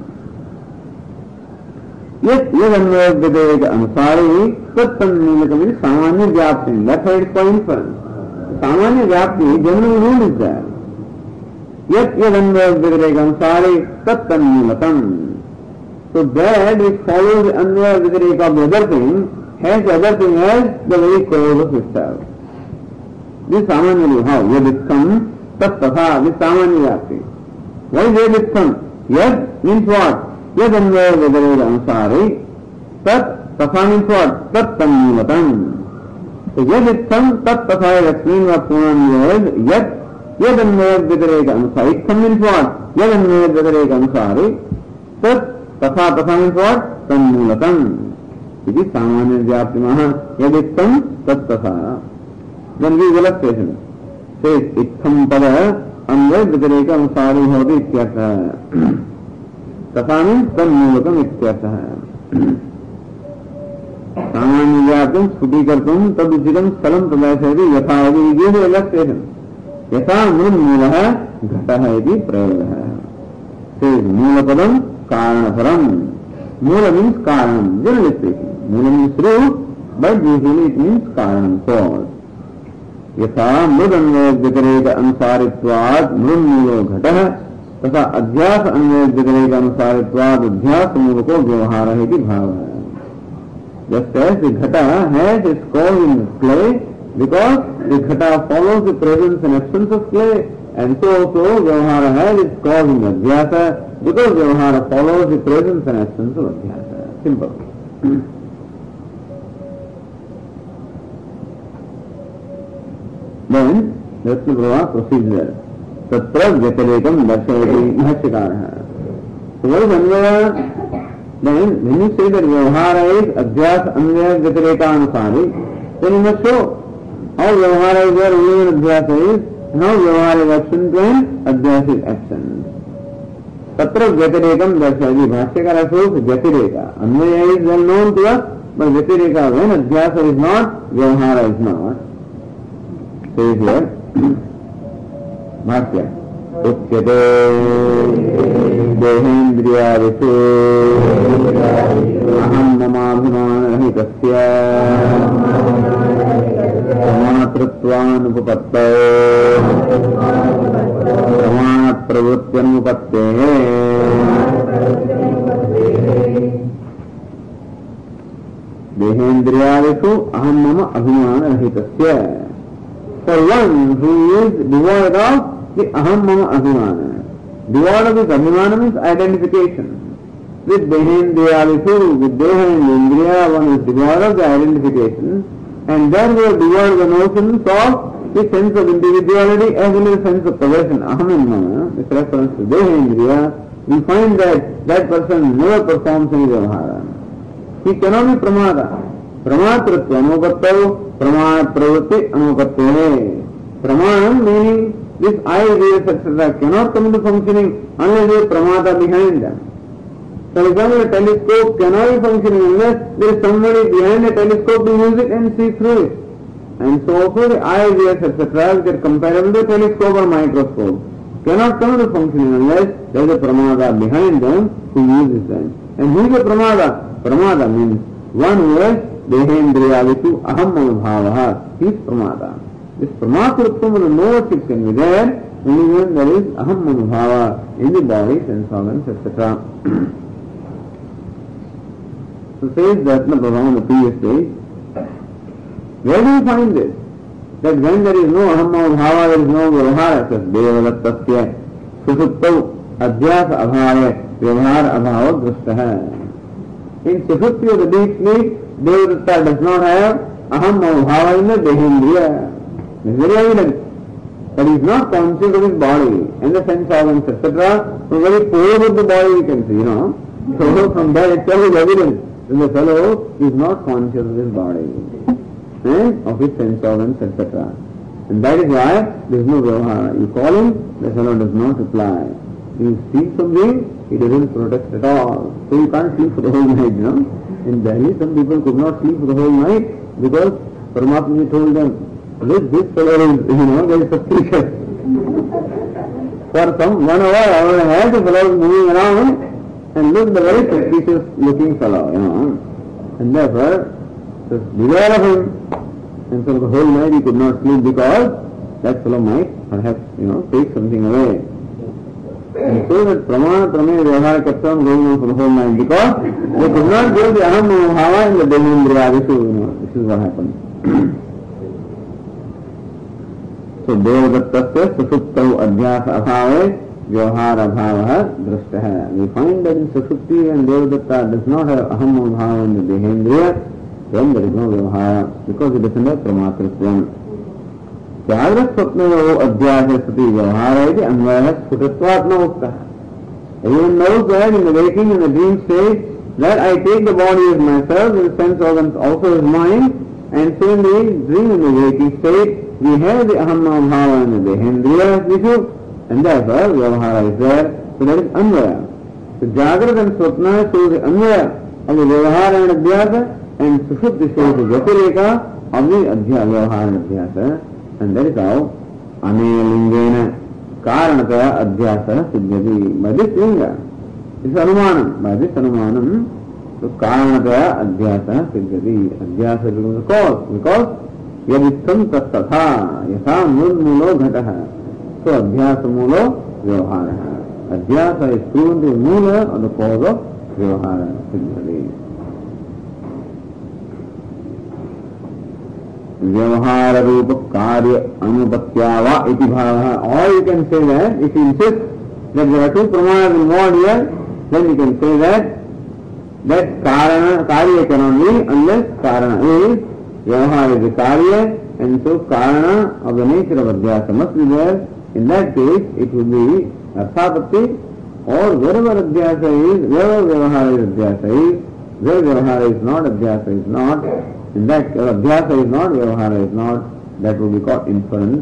Yet, yet अन्वय व्यतिरेक अनुसारी तत्तन्मूलकमिति सामान्य व्याप्ति. That's why it's called inference. सामान्य व्याप्ति, general rule is there. Yet, yet अन्वय व्यतिरेक अनुसारी तत्तन्मूलकम. So that which follows the अन्वय व्यतिरेक of the other thing has the other thing as the very cause of itself. This सामान्य how? Yaditham tat tatha. This सामान्य व्याप्ति. What is yaditham? Yad means what? यद अन्वय व्यतिरेक अनुसारे तत् तथा means what? तत् तन्मूलकम्. So यद इत्थम तत् तथा explain what Purnam is yad यद अन्वय व्यतिरेक अनुसारे. इत्थम means what? यद अन्वय व्यतिरेक अनुसारे तत् तथा तथा means what? तन्मूलकम्. इति सामान्य व्याप्तिमः यद इत्थम तत् तथा. Then we will illustration. Says इत्थम पद अन्वय व्यतिरेक अनुसारे भवति इत्यर्थः. तथा तन्मूलकम इत्यर्थः. सामान्य व्याप्तिं स्फुटीकर्तुं तदुचितं स्थलं प्रदर्शयति यथा इति गिव्स इलस्ट्रेशन. यथा मृन्मूलः घटः इति प्रयोगः. Says मूलपदं कारणपरं. मूल means कारणं. Generally speaking, मूल means root, but usually it means कारणं, cause. यथा मृदन्वय व्यतिरेक अनुसारित्वात् मृन्मूलो घटः तथा अध्यास अन्वय व्यतिरेक अनुसारित्वाद अध्यास मूलको व्यवहारः इति भावः. Just as the ghata has its cause in clay, because the ghata follows the presence and absence of clay, and so also vyavahara has its cause in adhyasa, because vyavahara follows the presence and absence of adhyasa. Simple. Then Ratna Prabha proceeds there. Tatra Vyatirekam Darshayati Bhashyakara. So what is Anvaya? Then when you say that Vyavahara is Adhyas Anvaya Vyatireka Anusari, then you must show how Vyavahara is there only when Adhyasa is, and how Vyavahara is absent when Adhyasa is absent. Tatra Vyatirekam Darshayati Bhashyakara shows Vyatireka. Anvaya is well known to us, but Vyatireka, when Adhyasa is not, Vyavahara is not. Says here, Bhashya. Uchyate Dehendriyavisu Aham Mamabhimanarahitasya Samatritvanupapatte Samat Pravrityanupatte. Dehendriyavisu Aham Mama Abhimanarahitasya. For one who is devoid of the aham mama abhimana. Devoid of this abhimana means identification. With dehendriyavisu, with deha and indriya, one is devoid of the identification, and then we are devoid of the notions of the sense of individuality as well as sense of possession. Aham and mama, with reference to dehendriya, we find that that person never performs any vyavahara. He cannot be pramada. Pramatritva anupattau, pramat pravritti anupatte. Pramanam meaning this I, this, et cetera cannot come into functioning unless there is pramata behind them. For example, a telescope cannot be functioning unless there is somebody behind a telescope to use it and see through it. And so also the I, this, et cetera which are comparable to a telescope or microscope cannot come into functioning unless there is a pramata behind them who uses them. And who is a pramata? Pramata means one who has dehendriyavisu aham mamabhavaha. He is pramata. This pramatritvam and the knowledge can be there only when there is aham mamabhava in the body, sense organs, et cetera. So says Ratna Prabha on the previous page, where do you find this? That when there is no aham mamabhava, there is no vyavahara, says devadattasya susuttau adhyasa abhaya vyavahara abhava drashtaha. In susutti of the deep sleep, devadatta does not have aham mamabhava in the dehendriya. It is very evident that he is not conscious of his body and the sense organs, et cetera. From very pore of the body we can see, you know. So from that itself is evident that the fellow is not conscious of his body and of his sense organs, et cetera. And that is why there is no vyavahara. You call him, the fellow does not reply. You speak something, he doesn't protest at all. So you can't sleep for the whole night, you know. In Delhi, some people could not sleep for the whole night because Paramatma told them, This, this fellow is, you know, very suspicious. For some one hour, hour and a half, the fellow is moving around and looks a very suspicious looking fellow, you know. And therefore, just beware of him. And so the whole night he could not sleep because that fellow might perhaps, you know, take something away. And so that pramana, prameya, vyavahara kept on going on for the whole night because they could not get the aham mamabhava in the dehendriyavisu, you know. This is what happened. So devadatta susuttau adhyasa abhave vyavahara abhava drashtaha. We find that in Susutti and Devadatta does not have aham mamabhava in the dehendriya, then there is no vyavahara because it doesn't have pramatritvam. Jagrat swapnayo adhyasa sati vyavahara iti anvaya sfutatvatna uktaha. Everyone knows that in the waking and the dream state that I take the body as myself, the sense organs also as mine, and so in the dream and the waking state we have the aham mamabhava and the dehendriya issue, and therefore vyavahara is there, so that is anvaya. So Jagrat and Swapna shows the anvaya of the vyavahara and adhyasa, and Sushupti shows the vyatireka of the vyavahara and adhyasa, and that is how anelingena karanataya adhyasa siddhyati. By this linga, this anumanam, by this anumanam, so karanataya adhyasa siddhyati. Adhyasa becomes a cause, because yadittam tastatha yatha mudmulo ghataha. So adhyasa mulo vyavahara. Adhyasa is proven to be mula or the cause of vyavahara siddhyati. Vyavahara rupa karya anupatyava iti bhavaha. Or you can say that, if you insist that there are two pramanas involved here, then you can say that that karana, karya cannot be unless karana is, vyavahara is the karya and so karana of the nature of adhyasa must be there. In that case, it will be arthapatti, or wherever adhyasa is, wherever vyavahara is adhyasa is, where vyavahara is not, adhyasa is not, in that uh, adhyasa is not, vyavahara is not, that will be called inference.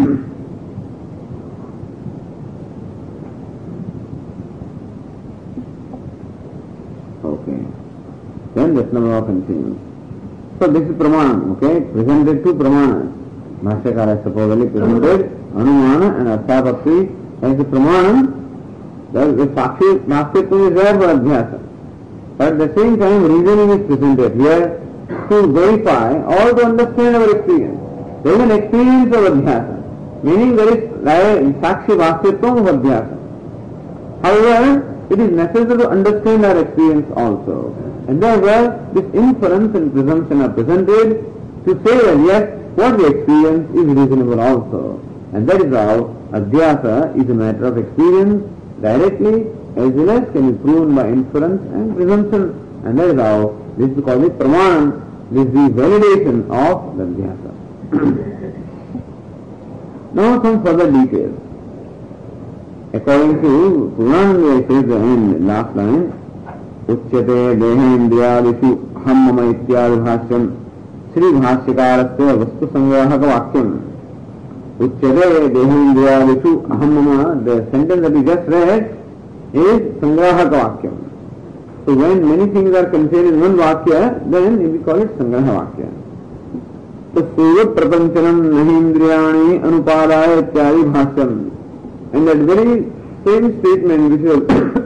Okay. Then Jasnava continues. So this is Pramanam, okay? Presented two Pramanas. Bhashyakara supposedly presented Anumana and Arthapatti as a Pramanam. The Sakshi Bhaskitvam is there for Adhyasa. But at the same time, reasoning is presented here to verify or to understand our experience. There is an experience of Adhyasa, meaning there is Sakshi Bhaskitvam of Adhyasa. However, it is necessary to understand our experience also. And therefore, this inference and presumption are presented to say that yes, what we experience is reasonable also. And that is how Adhyasa is a matter of experience directly as well as can be proven by inference and presumption. And that is how this is called the Praman, this is the validation of the Adhyasa. Now some further details. According to Purnananda, it says in the last line, Uchyate Dehendriyadishu Hammama Ityadi Bhashyam Sri Bhashyakarasya Vastu Sangrahaka Vakyam. Uchyate Dehendriyadishu Hammama, the sentence that we just read is Sangrahaka Vakyam. So when many things are contained in one Vakya, then we call it Sangraha Vakya. So Suvat Prapanchanam Nahindriyani Anupadaya Ityadi Bhashyam. And that very same statement which is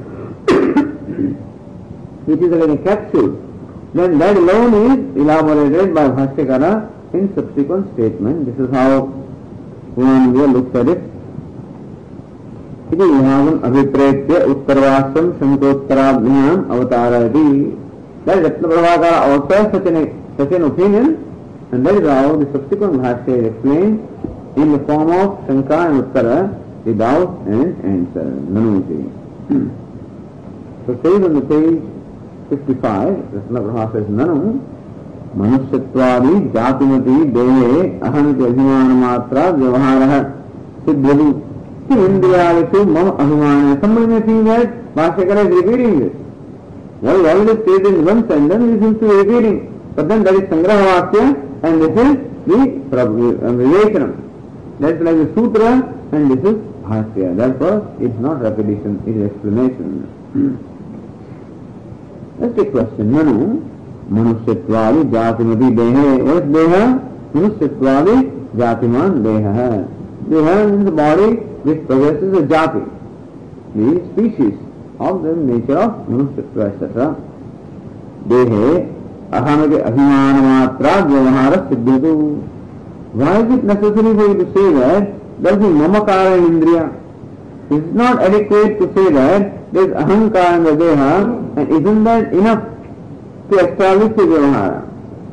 which is like a capsule, then that alone is elaborated by Bhashyakara in subsequent statement. This is how Purnananda looks at it. Iti vibhagam abhipretya uttarvasam shankottarabhyam avatarayati. That is Ratna Prabhakara also has such an, such an opinion, and that is how the subsequent Bhashya is explained in the form of Shanka and Uttara, without an answer. Nanuti. So says on the page fifty-five, Ratna Prabha says, Nanu, Manusyatvadi Jatimati Dehe Ahamiti Abhimana Matra Vyavaharaha Siddhyalu Ki Indriyalishu Mama Abhimana. Somebody may think that Bhashyakara is repeating this. Well, already stated in one sentence, he seems to be repeating. But then there is Sangraha Vakya and this is the Vivekanam. That's like the Sutra and this is Bhashya. Therefore, it's not repetition, it is explanation. Let's take question. Nanu, Manusyatvadi Jatimati Dehe. What is Deha? Manusyatvadi Jatiman Deha. Deha means the body which possesses a Jati, the species of the nature of Manusyatva, et cetera. Dehe Ahamati Abhimana Matra Vyavahara Siddhyatu. Why is it necessary for you to say that there is Mamakara in Indriya? It is not adequate to say that there is Ahankara in the Deha, and isn't that enough to establish the Vyavahara?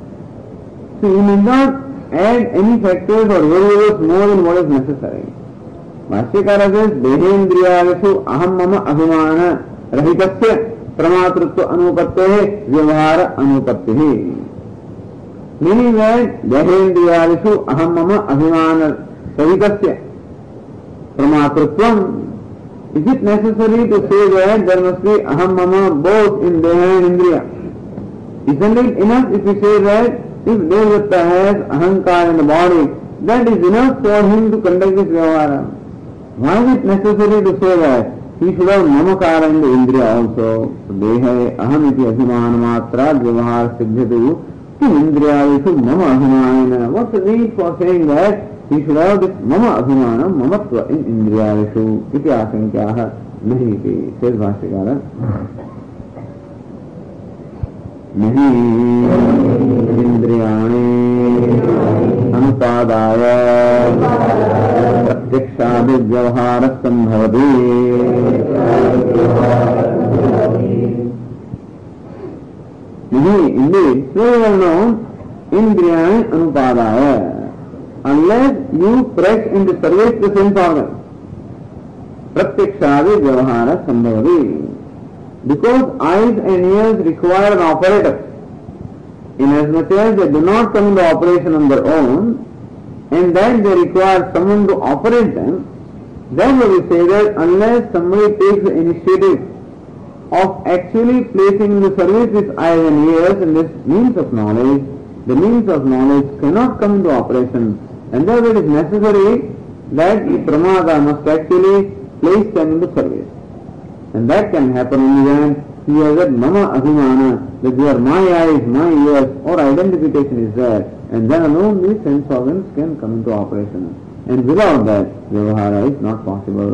So you need not add any factors or variables more than what is necessary. Bhashyakara says, Dehendriyalishu aham mama abhimana rahitasya pramatrutva anupattehe vyavahara anupattehe. Meaning that Dehendriyalishu aham mama abhimana rahitasya pramatrutvam. Is it necessary to say that there must be aham mama both in Deha and Indriya? Isn't it enough if we say that if Devadatta has ahankar in the body, that is enough for him to conduct this vyavahara? Why is it necessary to say that he should have mamakara in the Indriya also? So Deha aham iti abhimana matra vyavahara siddhyatu ki Indriyalishu mama abhimanena. What's the need for saying that he should have this mama abhimana mamatva in Indriyalishu? Iti asankyaha nahi iti. Says Bhashyakara. Nahi indriyani anupadaya pratyakshadi vyavahara sambhavati. Nahi, indeed, so well known, indriyani anupadaya, unless you press into service the sense organ. Pratyakshadi vyavahara sambhavati. Because eyes and ears require an operator. inasmuch as they do not come into operation on their own, and that they require someone to operate them, then we say that unless somebody takes the initiative of actually placing in the service his eyes and ears and this means of knowledge, the means of knowledge cannot come into operation, and therefore it is necessary that the pramada must actually place them into service. And that can happen only when he has that mama abhimana, that they are my eyes, my ears, or identification is there, and then alone these sense organs can come into operation. And without that, vyavahara is not possible.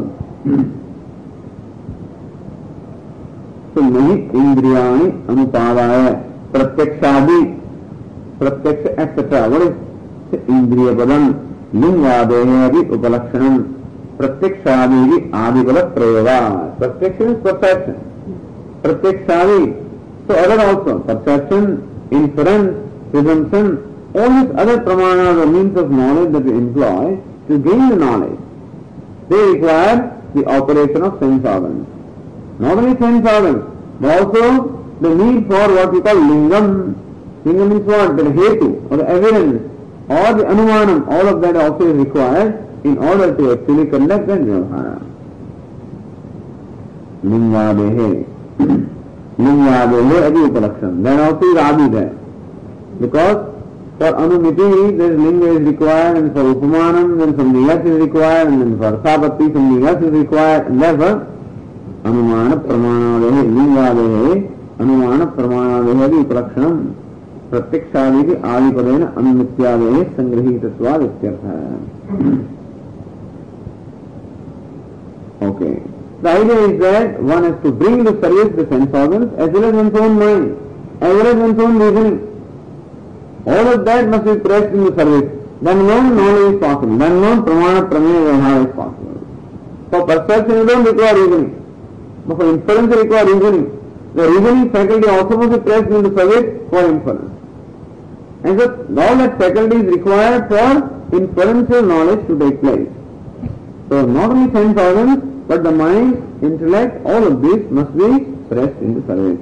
So, nahi indriyani anupadaya pratyakshadi, pratyaksha et cetera. What is indriya padam? Lingadehi upalakshanam. Pratyakshadi adipala prayoga. Pratyaksha is perception. Pratyakshadi. So other also, perception, inference, presumption, all these other pramanas or means of knowledge that we employ to gain the knowledge, they require the operation of sense organs. Not only sense organs, but also the need for what we call lingam. Lingam means what? The hetu, or the evidence, or the anumanam, all of that also is required in order to actually conduct that vyavahara. Lingadehe. Lingadehe adi upalakshan. Then also is adi there. Because for anumiti, there is linga is required, and for upamanam, then something else is required, and then for sapatti, something else is required, and therefore, anumana pramanadehe, lingadehe, anumana pramanadehe adi upalakshanam, pratyakshadi adipadena anumityadehe sangrahitatvad ityartha. Okay. The idea is that one has to bring to service the sense organs as well as one's own mind, as well as one's own reasoning. All of that must be pressed in the service. Then alone knowledge is possible. Then alone pramana prameya vyavahara is possible. For perception you don't require reasoning. But for inference you require reasoning. The reasoning faculty also must be pressed into service for inference. And so all that faculty is required for inferential knowledge to take place. So not only sense organs, but the mind, intellect, all of this must be pressed into service.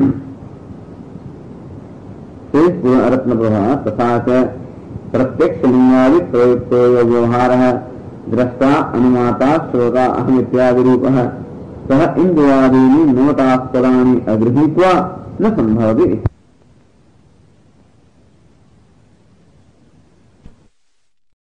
Says Ratna Prabha, Tasaka, Pratyaksh Lingadi Prayuktoya Vyavaharaha, Drashta Anumata Shrota Ahamityadi Rupaha, Saha Indriyadini Namatasparani Agrihitva Na Sambhavati